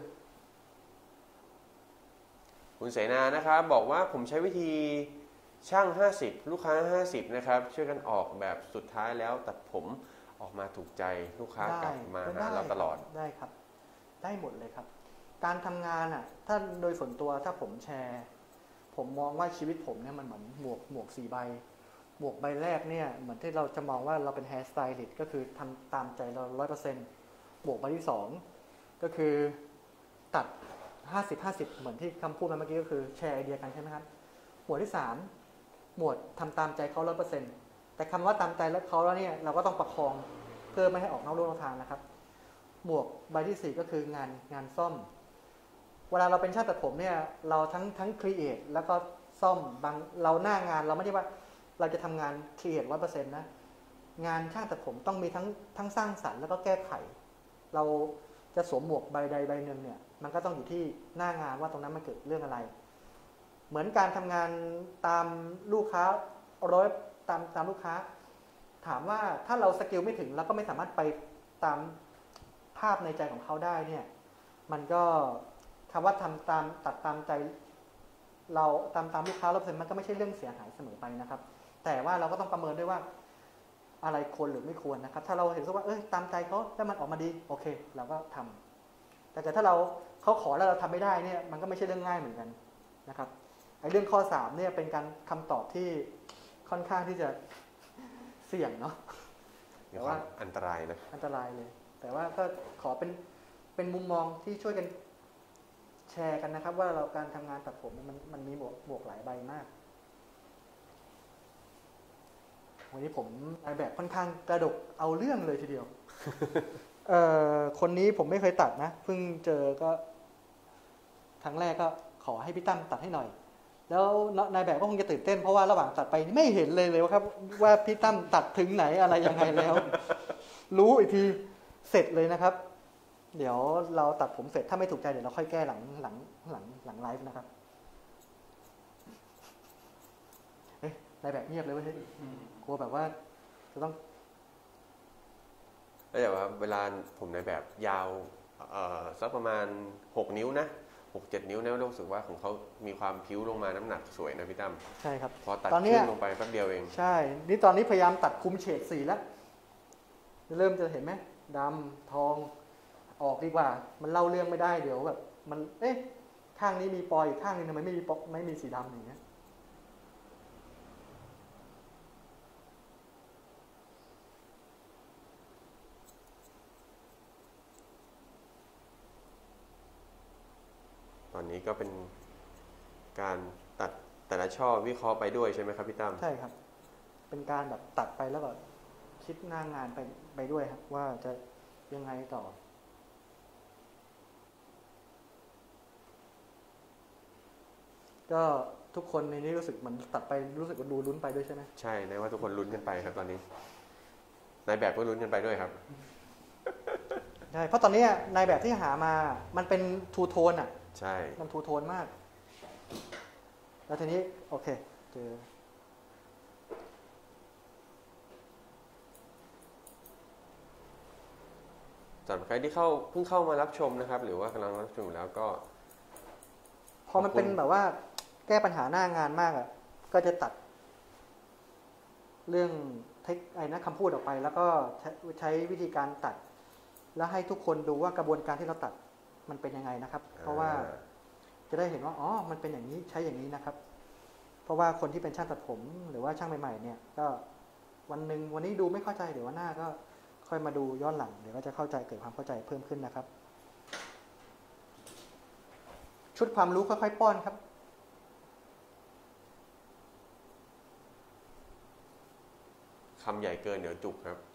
คุณเสนานะครับบอกว่าผมใช้วิธีช่าง50ลูกค้า50นะครับช่วยกันออกแบบสุดท้ายแล้วตัดผมออกมาถูกใจลูกค้ากลับมาหาเราตลอดได้ครับได้หมดเลยครับการทำงานอ่ะถ้าโดยส่วนตัวถ้าผมแชร์ผมมองว่าชีวิตผมเนี่ยมันเหมือนหมวก4 ใบหมวกใบแรกเนี่ยเหมือนที่เราจะมองว่าเราเป็นแฮร์สไตลิสต์ก็คือทำตามใจเรา 100%หมวกใบที่2ก็คือตัด50-50เหมือนที่คำพูดมาเมื่อกี้ก็คือแชร์ไอเดียกันใช่ไหมครับหมวดที่3หมวดทำตามใจเขา 100%แต่คำว่าตามใจแล้วเขาแล้วเนี่ยเราก็ต้องประคองเพื่อไม่ให้ออกนอกลู่นอกทางนะครับหมวกใบที่4ก็คืองานซ่อมเวลาเราเป็นช่างตัดผมเนี่ยเราทั้งครีเอทแล้วก็ซ่อมบางเราหน้างานเราไม่ได้ว่าเราจะทำงานครีเอท 100% นะงานช่างตัดผมต้องมีทั้งสร้างสรรค์แล้วก็แก้ไขเราจะสวมหมวกใบใดใบหนึ่งเนี่ยมันก็ต้องอยู่ที่หน้างานว่าตรงนั้นมันเกิดเรื่องอะไรเหมือนการทำงานตามลูกค้าตามลูกค้าถามว่าถ้าเราสกิลไม่ถึงแล้วก็ไม่สามารถไปตามภาพในใจของเขาได้เนี่ยมันก็คำว่าตัดตามใจเราตามลูกค้า100%มันก็ไม่ใช่เรื่องเสียหายเสมอไปนะครับแต่ว่าเราก็ต้องประเมินด้วยว่าอะไรควรหรือไม่ควรนะครับถ้าเราเห็นว่าตามใจเขาแล้วมันออกมาดีโอเคเราก็ทำแต่ถ้าเขาขอแล้วเราทำไม่ได้เนี่ยมันก็ไม่ใช่เรื่องง่ายเหมือนกันนะครับไอ้เรื่องข้อ3เนี่ยเป็นการคำตอบที่ค่อนข้างที่จะเสี่ยงเนาะแต่ว่าอันตรายนะอันตรายเลยแต่ว่าก็ขอเป็นมุมมองที่ช่วยกันแชร์กันนะครับว่าเราการทำงานตัดผมมันมีหมวกหลายใบมากวันนี้ผมนายแบบค่อนข้างกระดกเอาเรื่องเลยทีเดียว คนนี้ผมไม่เคยตัดนะเพิ่งเจอก็ครั้งแรกก็ขอให้พี่ตั้มตัดให้หน่อยแล้วนายแบบก็คงจะตื่นเต้นเพราะว่าระหว่างตัดไปไม่เห็นเลยว่าครับว่าพี่ตั้มตัดถึงไหนอะไรยังไงแล้ว รู้อีกทีเสร็จเลยนะครับเดี๋ยวเราตัดผมเสร็จถ้าไม่ถูกใจเดี๋ยวเราค่อยแก้หลังไลฟ์นะครับนายแบบเงียบเลยเว้ยกลัวแบบว่าจะต้องแล้วแต่ว่าเวลาผมในแบบยาวสักประมาณ6 นิ้วนะ6-7 นิ้วเนี่ยรู้สึกว่าของเขามีความพิ้วลงมาน้ำหนักสวยนะพี่ตั้มใช่ครับพอตัดขึ้นลงไปแป๊บเดียวเองใช่นี่ตอนนี้พยายามตัดคุมเฉดสีแล้วเริ่มจะเห็นไหมดำทองออกดีกว่ามันเล่าเรื่องไม่ได้เดี๋ยวแบบมันข้างนี้มีปอยอีกข้างนึงทำไมไม่มีสีดำอย่างเงี้ยตอนนี้ก็เป็นการตัดแต่ละช่อวิเคราะห์ไปด้วยใช่ไหมครับพี่ตั้มใช่ครับเป็นการแบบตัดไปแล้วก็คิดหน้างานไปด้วยครับว่าจะยังไงต่อก็ทุกคนในนี้รู้สึกเหมือนตัดไปรู้สึกว่าดูลุ้นไปด้วยใช่ไหมใช่ในว่าทุกคนลุ้นกันไปครับตอนนี้นายแบบก็ลุ้นกันไปด้วยครับใช่เพราะตอนนี้นายแบบที่หามามันเป็นทูโทนอ่ะใช่มันทูโทนมากแล้วทีนี้โอเคเจอสำหรับใครที่เพิ่งเข้ามารับชมนะครับหรือว่ากำลังรับชมแล้วก็พอมันเป็นแบบว่าแก้ปัญหาหน้างานมากอ่ะก็จะตัดเรื่องคำพูดออกไปแล้วก็ใช้วิธีการตัดแล้วให้ทุกคนดูว่ากระบวนการที่เราตัดมันเป็นยังไงนะครับเพราะว่าจะได้เห็นว่าอ๋อมันเป็นอย่างนี้ใช้อย่างนี้นะครับเพราะว่าคนที่เป็นช่างตัดผมหรือว่าช่างใหม่ๆเนี่ยก็วันนี้ดูไม่เข้าใจเดี๋ยววันหน้าก็ค่อยมาดูย้อนหลังเดี๋ยวก็จะเข้าใจเกิดความเข้าใจเพิ่มขึ้นนะครับชุดความรู้ค่อยๆป้อนครับคำใหญ่เกินเดี๋ยวจุกครับ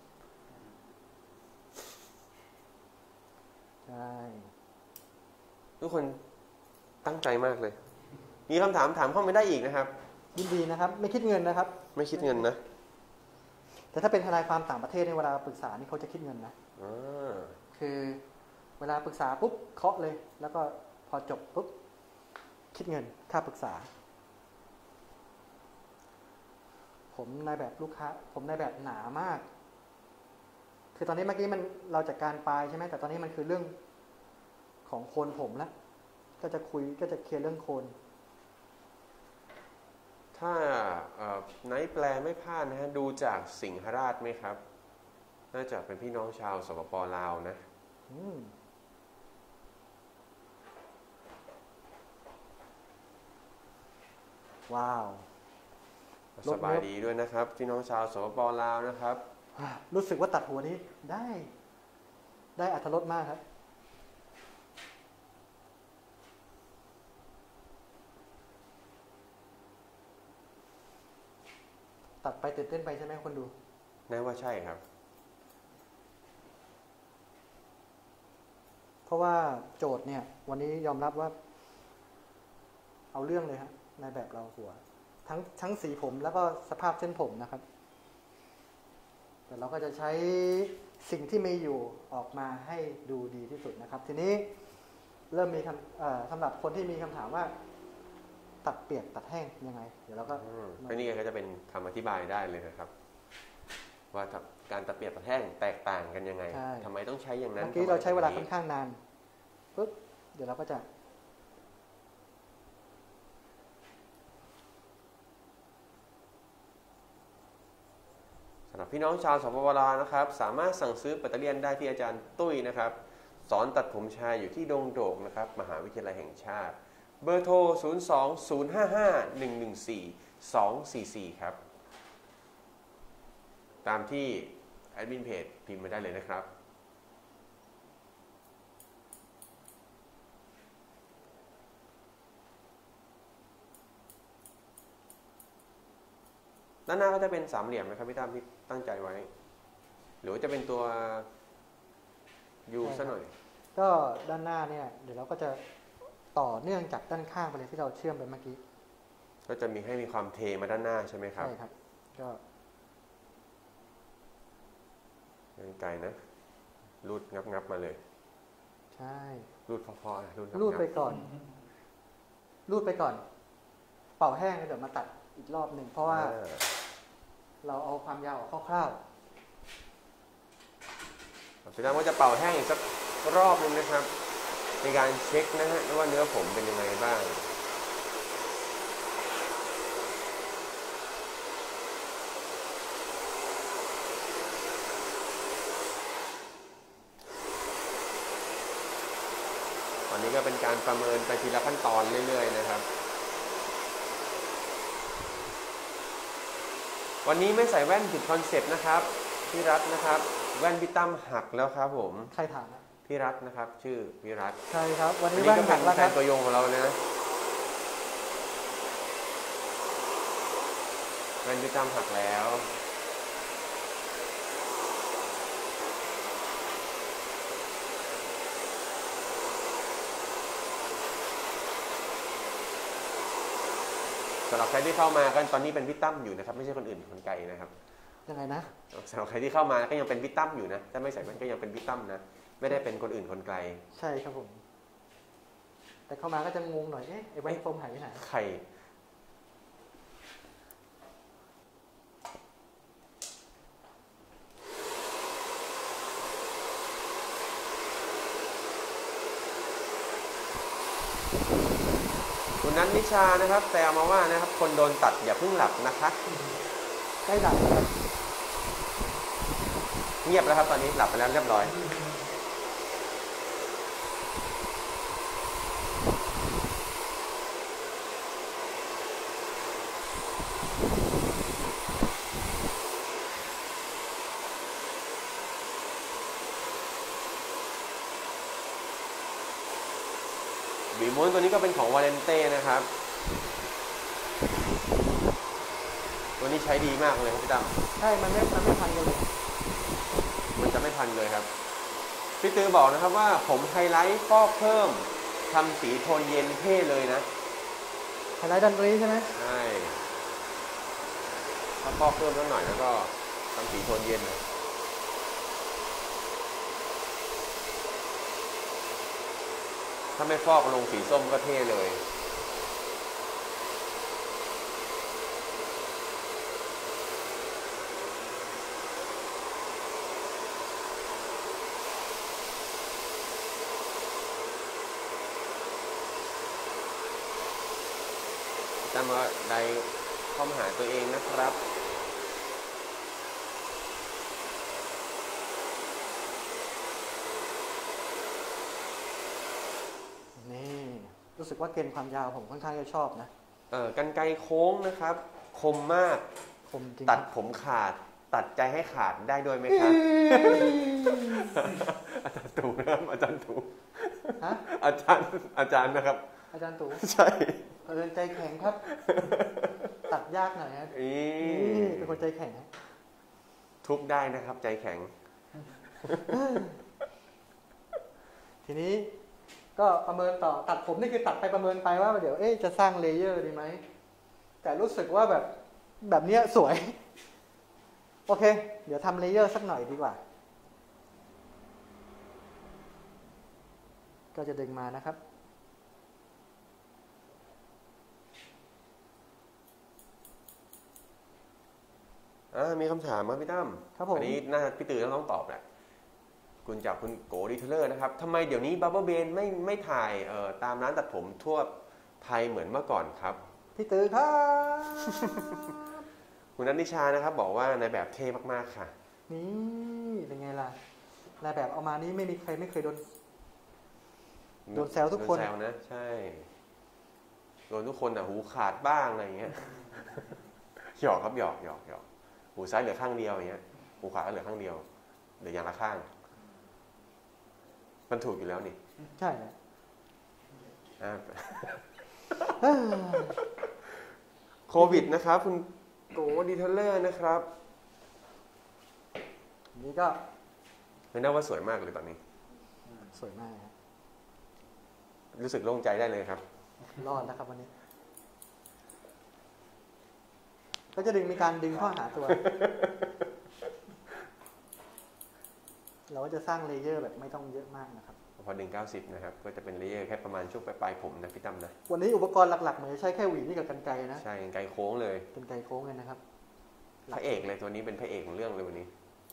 ใช่ทุกคนตั้งใจมากเลยมีคำถามเข้ามาได้อีกนะครับยินดีนะครับไม่คิดเงินนะครับไม่คิดเงินนะแต่ถ้าเป็นทนายความต่างประเทศในเวลาปรึกษานี่เขาจะคิดเงินนะคือเวลาปรึกษาปุ๊บเคาะเลยแล้วก็พอจบปุ๊บคิดเงินค่าปรึกษาผมในแบบลูกค้าผมในแบบหนามาก คือตอนนี้เมื่อกี้เราจัดการปลายใช่ไหมแต่ตอนนี้มันคือเรื่องของโคนผมแล้วก็จะเคลียร์เรื่องโคนถ้าไนท์แปลไม่พลาดนะฮะดูจากสิงหราชไหมครับน่าจะเป็นพี่น้องชาวสปป.ลาวนะว้าวสบายดีด้วยนะครับพี่น้องชาวสปป.ลาวนะครับรู้สึกว่าตัดหัวนี้ได้อรรถรสมากครับตัดไปตื่นเต้นไปใช่ไหมคนดูแน่ว่าใช่ครับเพราะว่าโจทย์เนี่ยวันนี้ยอมรับว่าเอาเรื่องเลยฮะในแบบเราหัวทั้งสีผมแล้วก็สภาพเส้นผมนะครับแต่เราก็จะใช้สิ่งที่มีอยู่ออกมาให้ดูดีที่สุดนะครับทีนี้เริ่มมีสำหรับคนที่มีคำถามว่าตัดเปียกตัดแห้งยังไงเดี๋ยวเราก็นี่ก็จะเป็นคำอธิบายได้เลยนะครับว่าการตัดเปียกตัดแห้งแตกต่างกันยังไงทำไมต้องใช้อย่างนั้นเมื่อกี้เราใช้เวลาค่อนข้างนานปุ๊บเดี๋ยวเราก็จะสำหรับพี่น้องชาวสปป.ลาวนะครับสามารถสั่งซื้อแบตเตอรี่ได้ที่อาจารย์ตุ้ยนะครับสอนตัดผมชายอยู่ที่ดงโดกนะครับมหาวิทยาลัยแห่งชาติเบอร์โทร 02055114244 ครับตามที่แอดมินเพจพิมพ์มาได้เลยนะครับด้านหน้าก็จะเป็นสามเหลี่ยมนะครับพี่ตั้มที่ตั้งใจไว้หรือว่าจะเป็นตัวยูซะหน่อยก็ด้านหน้าเนี่ยเดี๋ยวเราก็จะต่อเนื่องจากด้านข้างไปเลยที่เราเชื่อมไปเมื่อกี้ก็จะมีให้มีความเทมาด้านหน้าใช่ไหมครับใช่ครับก็ไกลนะรูดงับมาเลยใช่รูดพอๆรูดไปก่อนเป่าแห้งเดี๋ยวมาตัดอีกรอบหนึ่งเพราะว่าเราเอาความยาวคร่าวๆพี่ตั้มก็จะเป่าแห้งอีกสักรอบนึงนะครับในการเช็คนะฮะว่าเนื้อผมเป็นยังไงบ้างวันนี้ก็เป็นการประเมินไปทีละขั้นตอนเรื่อยๆนะครับวันนี้ไม่ใส่แว่นผิดคอนเซ็ปต์นะครับพี่รัตนะครับแว่นพี่ตั้มหักแล้วครับผมใครถามนะพี่รัตนะครับชื่อพี่รัตใช่ครับวันนี้แว่นหักแล้วครับแฟนตัวยงของเรานะแว่นพี่ตั้มหักแล้วสำหรับใครที่เข้ามาก็ตอนนี้เป็นพี่ตั้มอยู่นะครับไม่ใช่คนอื่นคนไกลนะครับยังไงนะสำหรับใครที่เข้ามาก็ยังเป็นพี่ตั้มอยู่นะถ้าไม่ใส่แว่นก็ยังเป็นพี่ตั้มนะไม่ได้เป็นคนอื่นคนไกลใช่ครับผมแต่เข้ามาก็จะงงหน่อยไอ้แว่นโฟมหายไปไหนใครคุณนัทนิชานะครับแต่มาว่านะครับคนโดนตัดอย่าเพิ่งหลับนะคะใกล้หลับแล้วเงียบแล้วครับตอนนี้หลับไปแล้วเรียบร้อยหวีม้วนตัวนี้ก็เป็นของวาเลนเต้นะครับตัวนี้ใช้ดีมากเลยครับพี่ตั้มใช่มันไม่พันกันเลยมันจะไม่พันเลยครับพี่ตือบอกนะครับว่าผมไฮไลท์ฟอกเพิ่มทำสีโทนเย็นเท่เลยนะไฮไลท์ดันรีใช่ไหมใช่ถ้าฟอกเพิ่มนิดหน่อยแล้วก็ทำสีโทนเย็นถ้าไม่ฟอกลงสีส้มก็เท่เลยตั้มก็ได้เข้ามาหาตัวเองนะครับนี่รู้สึกว่าเกณฑ์ความยาวผมค่อนข้างจะชอบนะกรรไกรโค้งนะครับคมมากคมจริงตัดผมขาดตัดใจให้ขาดได้ด้วยไหมครับ อาจารย์ตู่นะครับอาจารย์ตู่ฮะอาจารย์นะครับอาจารย์ตู่ใช่ใจแข็งครับ ตัดยากหน่อยนะเป็นคนใจแข็งทุบได้นะครับใจแข็งทีนี้ก็ประเมินต่อตัดผมนี่คือตัดไปประเมินไปว่าเดี๋ยวจะสร้างเลเยอร์ดีไหมแต่รู้สึกว่าแบบเนี้ยสวยโอเคเดี๋ยวทำเลเยอร์สักหน่อยดีกว่าก็จะดึงมานะครับมีคำถามมาพี่ตั้มครับผมอันนี้น่าพี่ตื่นต้องตอบแหละคุณจากคุณโกดีเทเลอร์นะครับทำไมเดี๋ยวนี้บับเบิ้ลเบนไม่ถ่ายตามร้านตัดผมทั่วไทยเหมือนเมื่อก่อนครับพี่ตื่นครับคุณนัทนิชานะครับบอกว่าในแบบเท่มากๆค่ะนี่เป็นไงล่ะในแบบเอามานี้ไม่มีใครไม่เคยโดนแซวทุกคนโดนแซวนะใช่โดนทุกคนหูขาดบ้างอะไรอย่างเงี้ย หยอกครับหยอกหูซ้ายเหลือข้างเดียวอย่างเงี้ยหูขวาก็เหลือข้างเดียวเหลืออย่างละข้างมันถูกอยู่แล้วนี่ใช่แล้วโควิดนะครับคุณโกดีเทเลอร์นะครับนี่ก็ไม่น่าว่าสวยมากเลยตอนนี้สวยมากครับรู้สึกโล่งใจได้เลยครับรอดนะครับวันนี้ก็จะมีการดึงเข้าหาตัว เราก็จะสร้างเลเยอร์แบบไม่ต้องเยอะมากนะครับพอดึง90นะครับก็จะเป็นเลเยอร์แค่ประมาณช่วงปลายผมนะพี่ตั้มนะวันนี้อุปกรณ์หลักๆเหมือนจะใช้แค่หวีนี่กับกรรไกรนะใช่กรรไกรโค้งเลยกรรไกรโค้งเลยนะครับพระเอกเลยตัวนี้เป็นพระเอกของเรื่องเลยวันนี้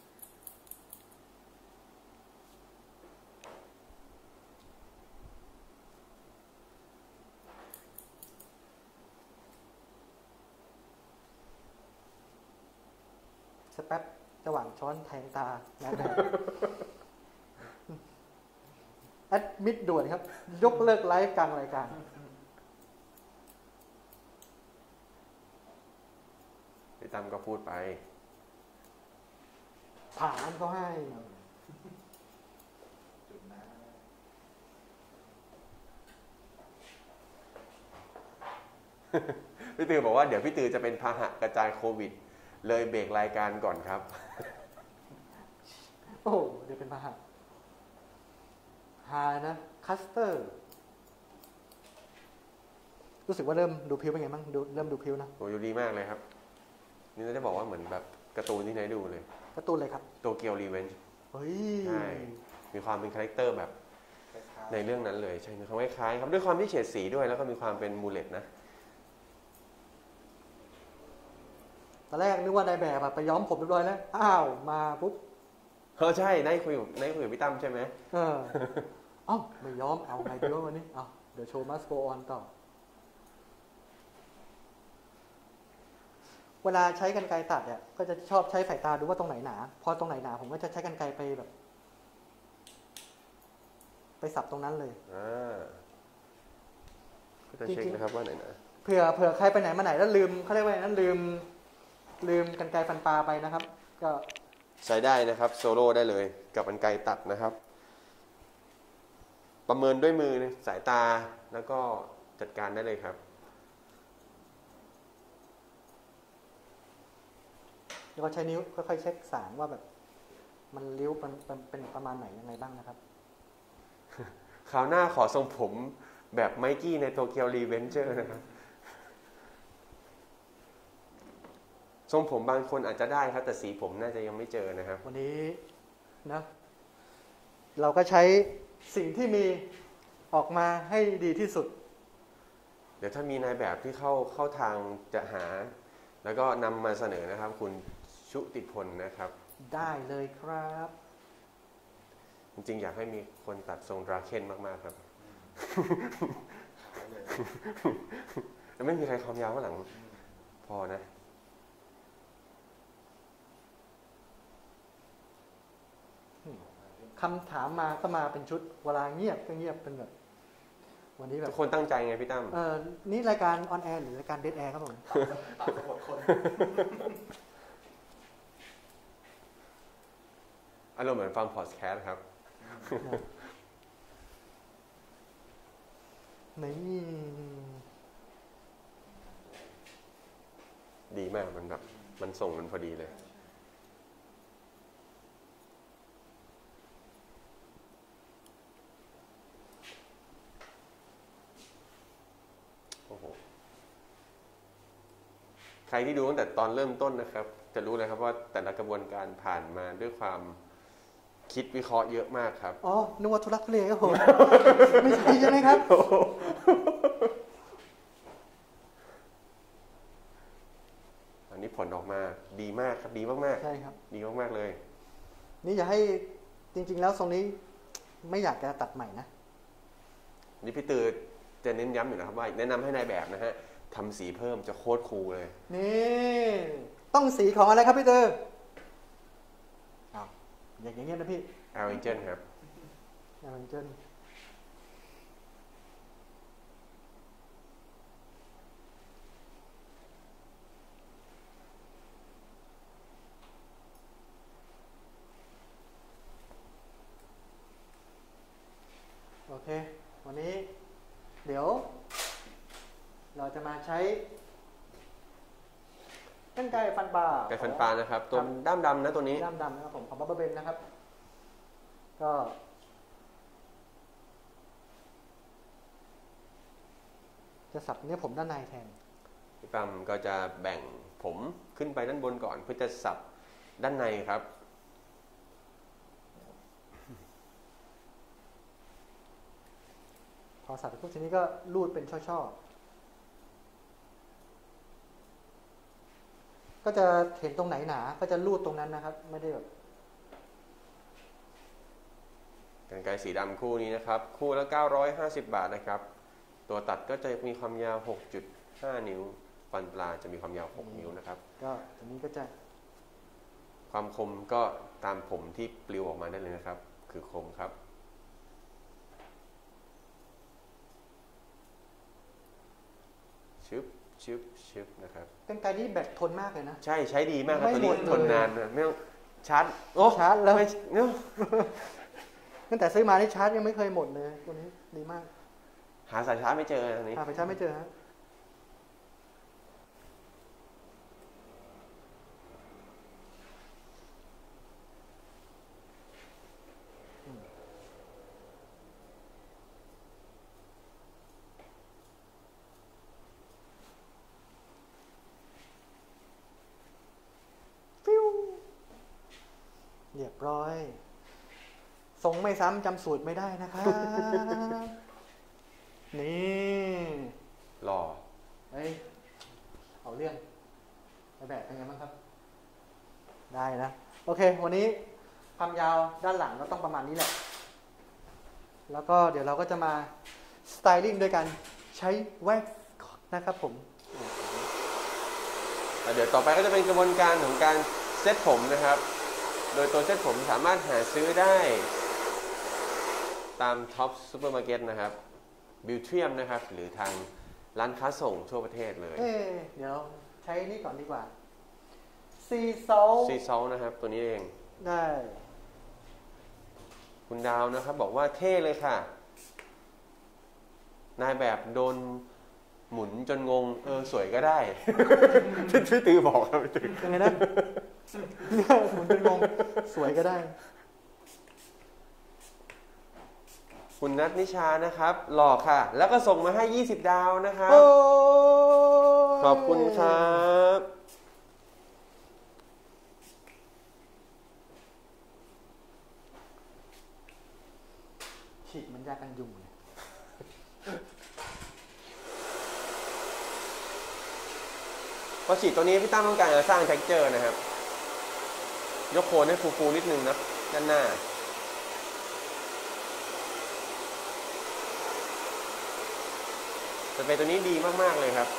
สแป๊บระหว่างช้อนแทงตาแอดมิดด่วนครับยกเลิกไลฟ์กลางรายการพี่ตั้มก็พูดไปผ่านเขาให้พี่ตือบอกว่าเดี๋ยวพี่ตือจะเป็นพาหะกระจายโควิดเลยเบรกรายการก่อนครับโอ้เดี๋ยวเป็นพาหะฮานะคัสเตอร์รู้สึกว่าเริ่มดูพิวเป็นไงบ้างเริ่มดูพิวนะโอ้ดูดีมากเลยครับนี่น่าจะบอกว่าเหมือนแบบการ์ตูนที่ไหนดูเลยการ์ตูนอะไรครับโตเกียวรีเวนจ์เฮ้ยใช่มีความเป็นคาแรคเตอร์แบบในเรื่องนั้นเลยใช่มีความคล้ายๆครับด้วยความที่เฉดสีด้วยแล้วก็มีความเป็นมูเลตนะตอนแรกนึกว่านายแบบไปย้อมผมเรียบร้อยแล้วอ้าวมาปุ๊บใช่ได้คุยกับพี่ตั้มใช่ไหมเอ้าไม่ย้อมเอาไงดีวะวันนี้เดี๋ยวโชว์มัสโกออนต่อเวลาใช้กรรไกรตัดเนี่ยก็จะชอบใช้สายตาดูว่าตรงไหนหนาพอตรงไหนหนาผมก็จะใช้กรรไกรไปแบบไปสับตรงนั้นเลยก็จะเช็คนะครับว่าไหนนะเผื่อใครไปไหนมาไหนแล้วลืมเขาเรียกว่านั้นลืมกรรไกรฟันปลาไปนะครับก็ใช้ได้นะครับโซโล่ได้เลยกับกรรไกรตัดนะครับประเมินด้วยมือสายตาแล้วก็จัดการได้เลยครับแล้วก็ใช้นิ้วค่อยๆเช็คสารว่าแบบมันริ้วเป็นประมาณไหนยังไงบ้างนะครับคราวหน้าขอทรงผมแบบไมกี้ในโตเกียวรีเวนเจอร์นะครับทรงผมบางคนอาจจะได้ครับแต่สีผมน่าจะยังไม่เจอนะครับวันนี้นะเราก็ใช้สิ่งที่มีออกมาให้ดีที่สุดเดี๋ยวถ้ามีนายแบบที่เข้าทางจะหาแล้วก็นำมาเสนอนะครับคุณชุติพลนะครับได้เลยครับจริงๆอยากให้มีคนตัดทรงดราเคนมากๆครับแล้วไม่มีใครความยาวข้างหลังพอนะคำถามมาก็มาเป็นชุดเวลาเงียบก็เงียบเป็นแบบวันนี้แบบทุกคนตั้งใจไงพี่ตั้มนี่รายการออนแอร์หรือรายการเดดแอร์ครับผมตัดหมดคนอารมณ์เหมือนฟังพอดแคสต์ครับนี่ดีมากมันแบบมันส่งมันพอดีเลยโอ้โหใครที่ดูตั้งแต่ตอนเริ่มต้นนะครับจะรู้เลยครับว่าแต่ละกระบวนการผ่านมาด้วยความคิดวิเคราะห์เยอะมากครับอ๋อนึกว่าทุลักทุเลครับผมไม่ใช่ใช่ไหมครับอันนี้ผลออกมาดีมากครับดีมากๆใช่ครับดีมากๆเลยนี่อย่าให้จริงๆแล้วทรงนี้ไม่อยากจะตัดใหม่นะนี่พี่ตือจะเน้นย้ำอยู่นะครับว่าแนะนำให้นายแบบนะฮะทำสีเพิ่มจะโคตรคูลเลยนี่ต้องสีของอะไรครับพี่ตืออย่างเงี้ยนะพี่แอลเวนเจนครับแอลเวนเจนโอเควันนี้เดี๋ยวเราจะมาใช้เป็นไก่ฟันปลาไก่ฟันปลานะครับตัวด้ามดำนะตัวนี้ด้ามดำนะครับผมของบับเบิ้ลเบนนะครับก็จะสับเนื้อผมด้านในแทนพี่ปั๊มก็จะแบ่งผมขึ้นไปด้านบนก่อนเพื่อจะสับด้านในครับพอสับไปพวกทีนี้ก็รูดเป็นช่อๆก็จะเห็นตรงไหนหนาก็จะรูดตรงนั้นนะครับไม่ได้แบบกรรไกรสีดำคู่นี้นะครับคู่ละ950 บาทนะครับตัวตัดก็จะมีความยาว 6.5 นิ้วฟันปลาจะมีความยาว6นิ้วนะครับก็อันนี้ก็จะความคมก็ตามผมที่ปลิวออกมาได้เลยนะครับคือคมครับชึบนะครับกรรไกรนี้แบตทนมากเลยนะใช่ใช้ดีมากครับตัวนี้ทนนานนะไม่ต้องชาร์จชาร์จแล้วเนาะตั้งแต่ซื้อมานี่ชาร์จยังไม่เคยหมดเลยตัวนี้ดีมากหาสายชาร์จไม่เจออันนี้หาสายชาร์จไม่เจอฮะเรียบร้อยทรงไม่ซ้ำจำสูตรไม่ได้นะครับนี่หล่อเฮ้ยเอาเรื่องแบบเป็นไงบ้างครับได้นะโอเควันนี้ความยาวด้านหลังก็ต้องประมาณนี้แหละแล้วก็เดี๋ยวเราก็จะมาสไตลิ่งด้วยการใช้แว็กซ์นะครับผมเดี๋ยวต่อไปก็จะเป็นกระบวนการของการเซตผมนะครับโดยตัวเซตผมสามารถหาซื้อได้ตามท็อปซูเปอร์มาร์เก็ตนะครับบิวเทียมนะครับหรือทางร้านค้าส่งทั่วประเทศเลยเดี๋ยวใช้นี่ก่อนดีกว่าซีซอลนะครับตัวนี้เองได้คุณดาวนะครับบอกว่าเท่เลยค่ะนายแบบโดนหมุนจนงงสวยก็ได้พี่ตือบอกครับพี่ตือยังไงนะหมุนจนงงสวยก็ได้คุณนัทนิชานะครับหล่อค่ะแล้วก็ส่งมาให้20 ดาวนะครับขอบคุณครับฉีดมันยากันยุงพอฉีดตัวนี้พี่ตั้มต้องการจะสร้าง texture นะครับยกโคนให้ฟูๆนิดนึงนะด้านหน้าสเปรย์ตัวนี้ดีมากๆเลยครับ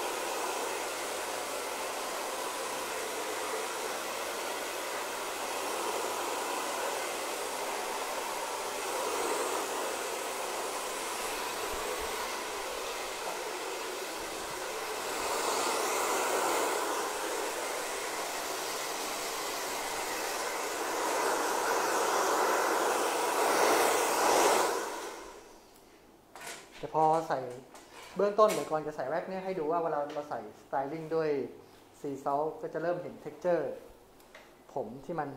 แต่พอใส่เบื้องต้นเดี๋ยวก่อนจะใส่แว็กเนี่ยให้ดูว่าเวลาเราใส่สไตลิ่งด้วยซีซอลก็จะเริ่มเห็นเท็กเจอร์ผมที่มัน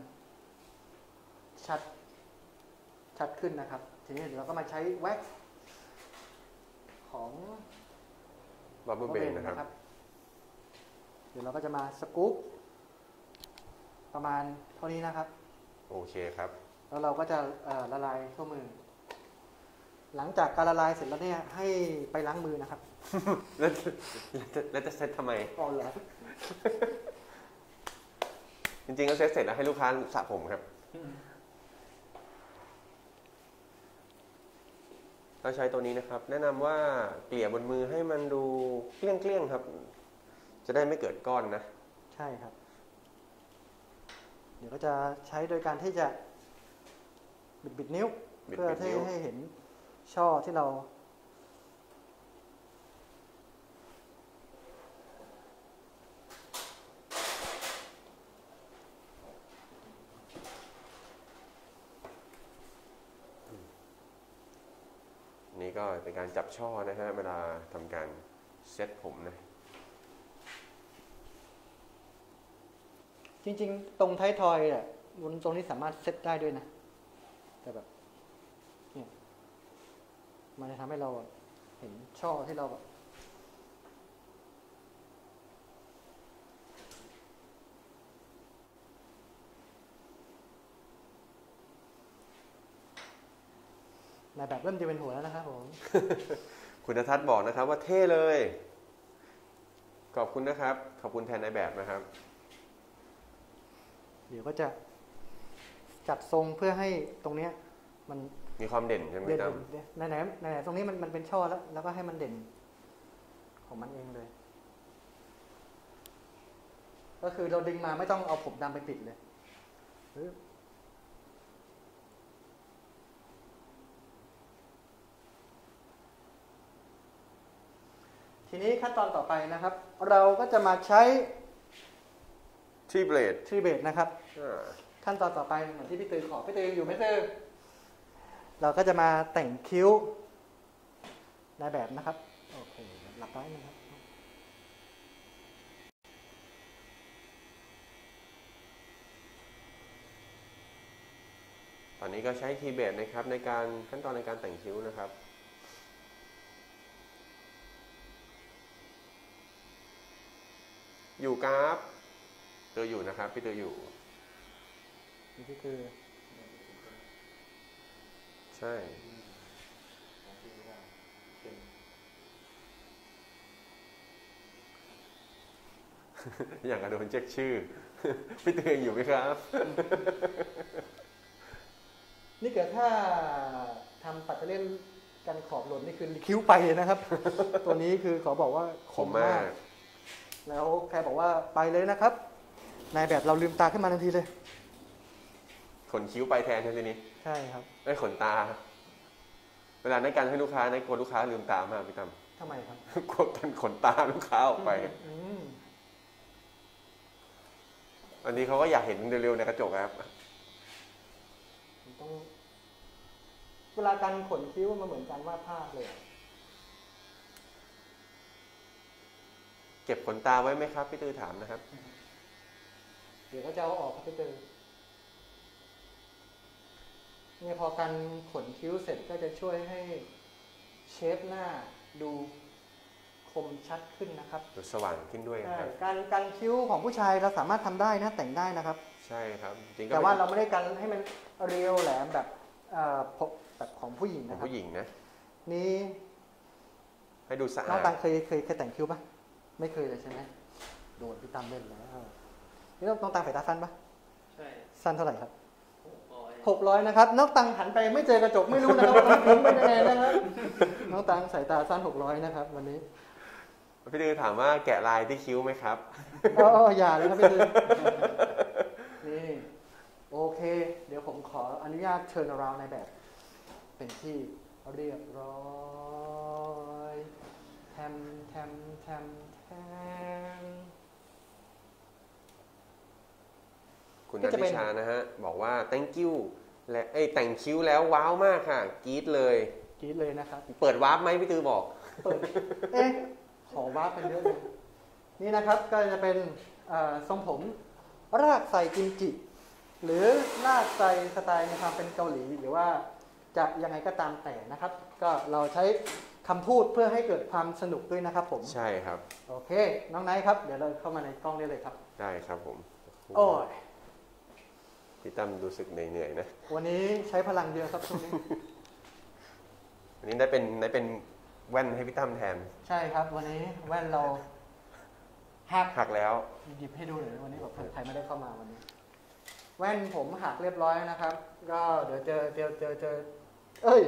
ชัดขึ้นนะครับทีนี้เดี๋ยวเราก็มาใช้แว็กของบับเบิ้ลเบนนะครับเดี๋ยวเราก็จะมาสกู๊ปประมาณเท่านี้นะครับโอเคครับแล้วเราก็จะละลายทั่วมือหลังจากการละลายเสร็จแล้วเนี่ยให้ไปล้างมือนะครับแล้วจะเซตทำไมอ๋อเหรอจริงๆก็เซตเสร็จแล้วให้ลูกค้าสระผมครับเราใช้ตัวนี้นะครับแนะนำว่าเกลี่ยบนมือให้มันดูเกลี้ยงๆครับจะได้ไม่เกิดก้อนนะใช่ครับเดี๋ยวก็จะใช้โดยการที่จะบิดนิ้วเพื่อให้เห็นช่อที่เรานี่ก็เป็นการจับช่อนะฮะเวลาทำการเซ็ตผมนะจริงๆตรงท้ายทอยอ่ะตรงนี้สามารถเซ็ตได้ด้วยนะแต่แบบเนี่ยมันจะทำให้เราเห็นช่อที่เราแบบนายแบบเริ่มจะเป็นหัวแล้วนะครับผมคุณณทัศน์บอกนะครับว่าเท่เลยขอบคุณนะครับขอบคุณแทนนายแบบนะครับเดี๋ยวก็จะจัดทรงเพื่อให้ตรงเนี้ยมันมีความเด่นใช่ไหมครับไหนตรงนี้มันเป็นช่อแล้วก็ให้มันเด่นของมันเองเลยก็คือเราดึงมาไม่ต้องเอาผมดำไปปิดเลยทีนี้ขั้นตอนต่อไปนะครับเราก็จะมาใช้ทรีเบลดนะครับขั้นตอนต่อไปเหมือนที่พี่ตือขอพี่ตืออยู่ไหมตือเราก็จะมาแต่งคิ้วนายแบบนะครับโอเคหลับตาหนึ่งครับตอนนี้ก็ใช้ทีเบลดนะครับในการขั้นตอนในการแต่งคิ้วนะครับอยู่กราฟเตออยู่นะครับพี่เตออยู่พี่ตือใช่อย่างกระโดนเช็คชื่อพี่เตออยู่ไหมครับนี่เกิดถ้าทำปัดเล่นกันขอบหล่นนี่คือคิ้วไปนะครับ ตัวนี้คือขอบอกว่าคมมากแล้วใครบอกว่าไปเลยนะครับนายแบบเราลืมตาขึ้นมาทันทีเลยขนคิ้วไปแทนใช่ไหมนี่ใช่ครับขนตาเวลาในการให้ลูกค้าในกลัวลูกค้าลืมตามากพี่ตั้มทำไมครับกลัวขนตาลูกค้าออกไปอันนี้เขาก็อยากเห็นเร็วๆในกระจกครับต้องเวลาการขนคิ้วมันเหมือนการวาดภาพเลยเก็บขนตาไว้ไหมครับพี่ตือถามนะครับเดี๋ยวก็จะเอาออกครับพี่ตือเนี่ยพอการขนคิ้วเสร็จก็จะช่วยให้เชฟหน้าดูคมชัดขึ้นนะครับดูสว่างขึ้นด้วยครับการคิ้วของผู้ชายเราสามารถทำได้นะแต่งได้นะครับใช่ครับจริงแต่ว่าเราไม่ได้การให้มันเรียวแหลมแบบของผู้หญิงนะครับผู้หญิงนะนี่ให้ดูสะอาดน้องตังเคยแต่งคิ้วปะไม่เคยเลยใช่ไหมโดนพี่ตั้มเล่นแล้วนี่น้องตังสายตาสั้นปะใช่สั้นเท่าไหร่ครับ600นะครับน้องตังหันไปไม่เจอกระจกไม่รู้นะครับว่าผมเป็นยังไงนะครับน้องตังสายตาสั้น600นะครับวันนี้พี่ตือถามว่าแกะลายที่คิ้วไหมครับอย่าเลยครับพี่ตือนี่โอเค เดี๋ยวผมขออนุญาตเชิญเราในแบบ เป็นที่เรียบร้อยแทมแทมแทมแทมคุณนัทธิชานะฮะบอกว่า thank you และแต่งคิ้วแล้วว้าวมากค่ะกรี๊ดเลยกรี๊ดเลยนะครับเปิดวาร์ปไหมพี่ตือบอกเปิดขอวาร์ปเป็นเยอะเลยนี่นะครับก็จะเป็นทรงผมรากใส่กิมจิ หรือรากใส่สไตล์ในความเป็นเกาหลี หรือว่าจะยังไงก็ตามแต่นะครับ ก็เราใช้คำพูดเพื่อให้เกิดความสนุกด้วยนะครับผมใช่ครับโอเคน้องไนท์ครับเดี๋ยวเราเข้ามาในกล้องได้เลยครับได้ครับผมโอ้ยพี่ตั้มรู้สึกเหนื่อยๆนะวันนี้ใช้พลังเยอะครับช่วงนี้วันนี้ได้เป็นแว่นให้พี่ตั้มแทนใช่ครับวันนี้แว่นเราหักแล้วหยิบให้ดูหน่อยวันนี้แบบใครไม่ได้เข้ามาวันนี้แว่นผมหักเรียบร้อยนะครับก็เดี๋ยวเจอเอ้ย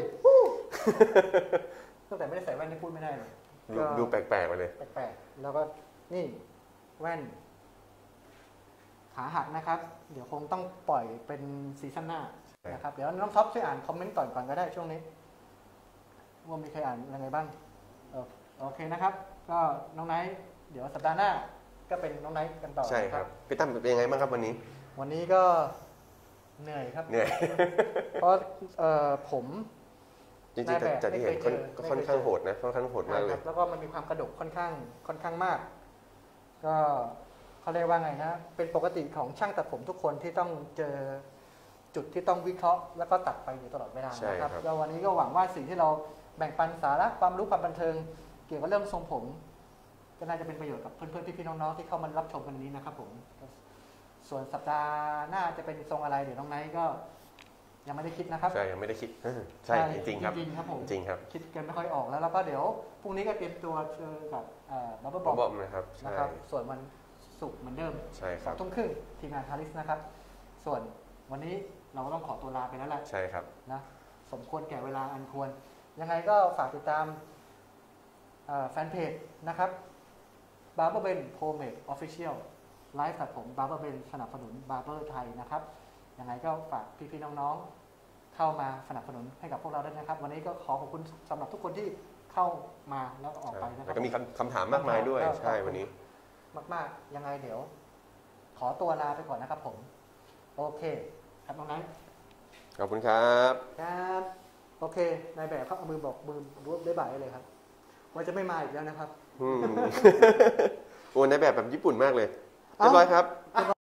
ตั้งแต่ไม่ได้ใส่แว่นที่พูดไม่ได้เลยดูแปลกๆไปเลยแปลกๆแล้วก็นี่แว่นขาหักนะครับเดี๋ยวคงต้องปล่อยเป็นซีซั่นหน้านะครับเดี๋ยวน้องท็อปช่วยอ่านคอมเมนต์ก่อนก็ได้ช่วงนี้ว่ามีใครอ่านยังไงบ้างโอเคนะครับก็น้องไนท์เดี๋ยวสัปดาห์หน้าก็เป็นน้องไนท์กันต่อใช่ครับพี่ตั้มเป็นยังไงบ้างครับวันนี้ก็เหนื่อยครับเหนื่อยเพราะผมจริงๆจากที่เห็นก็ค่อนข้างโหดนะค่อนข้างโหดมากเลยแล้วก็มันมีความกระดกค่อนข้างมากก็เขาเรียกว่าไงนะเป็นปกติของช่างตัดผมทุกคนที่ต้องเจอจุดที่ต้องวิเคราะห์แล้วก็ตัดไปอยู่ตลอดเวลานะครับแล้ววันนี้ก็หวังว่าสิ่งที่เราแบ่งปันสาระความรู้ความบันเทิงเกี่ยวกับเรื่องทรงผมก็น่าจะเป็นประโยชน์กับเพื่อนๆพี่ๆน้องๆที่เข้ามารับชมกันนี้นะครับผมส่วนสัปดาห์หน้าจะเป็นทรงอะไรเดี๋ยวน้องไนท์ก็ยังไม่ได้คิดนะครับใช่ยังไม่ได้คิดใช่จริงครับจริงครับผมจริงครับคิดกันไม่ค่อยออกแล้วก็เดี๋ยวพรุ่งนี้ก็เตรียมตัวเจอกับบับเบิ้ลบอมนะครับส่วนวันศุกร์เหมือนเดิม 2 ทุ่มครึ่งทีมงานฮาริสนะครับส่วนวันนี้เราก็ต้องขอตัวลาไปแล้วแหละใช่ครับนะสมควรแก่เวลาอันควรยังไงก็ฝากติดตามแฟนเพจนะครับ Barber Ben Pomade Official ไลฟ์ตัดผม Barber Ben สนับสนุน Barber ไทยนะครับยังไงก็ฝากพี่ๆน้องๆเข้ามาสนับสนุนให้กับพวกเราด้วยนะครับวันนี้ก็ขอบคุณสำหรับทุกคนที่เข้ามาแล้วก็ออกไปนะครับแล้วก็มีคำถามมากมายด้วยใช่วันนี้มากๆยังไงเดี๋ยวขอตัวลาไปก่อนนะครับผมโอเคครับน้องไนท์ขอบคุณครับครับโอเคนายแบบเขาเอามือบอกมือบ๊ายบายเลยครับว่าจะไม่มาอีกแล้วนะครับโอ้นายแบบญี่ปุ่นมากเลยเรียบร้อยครับ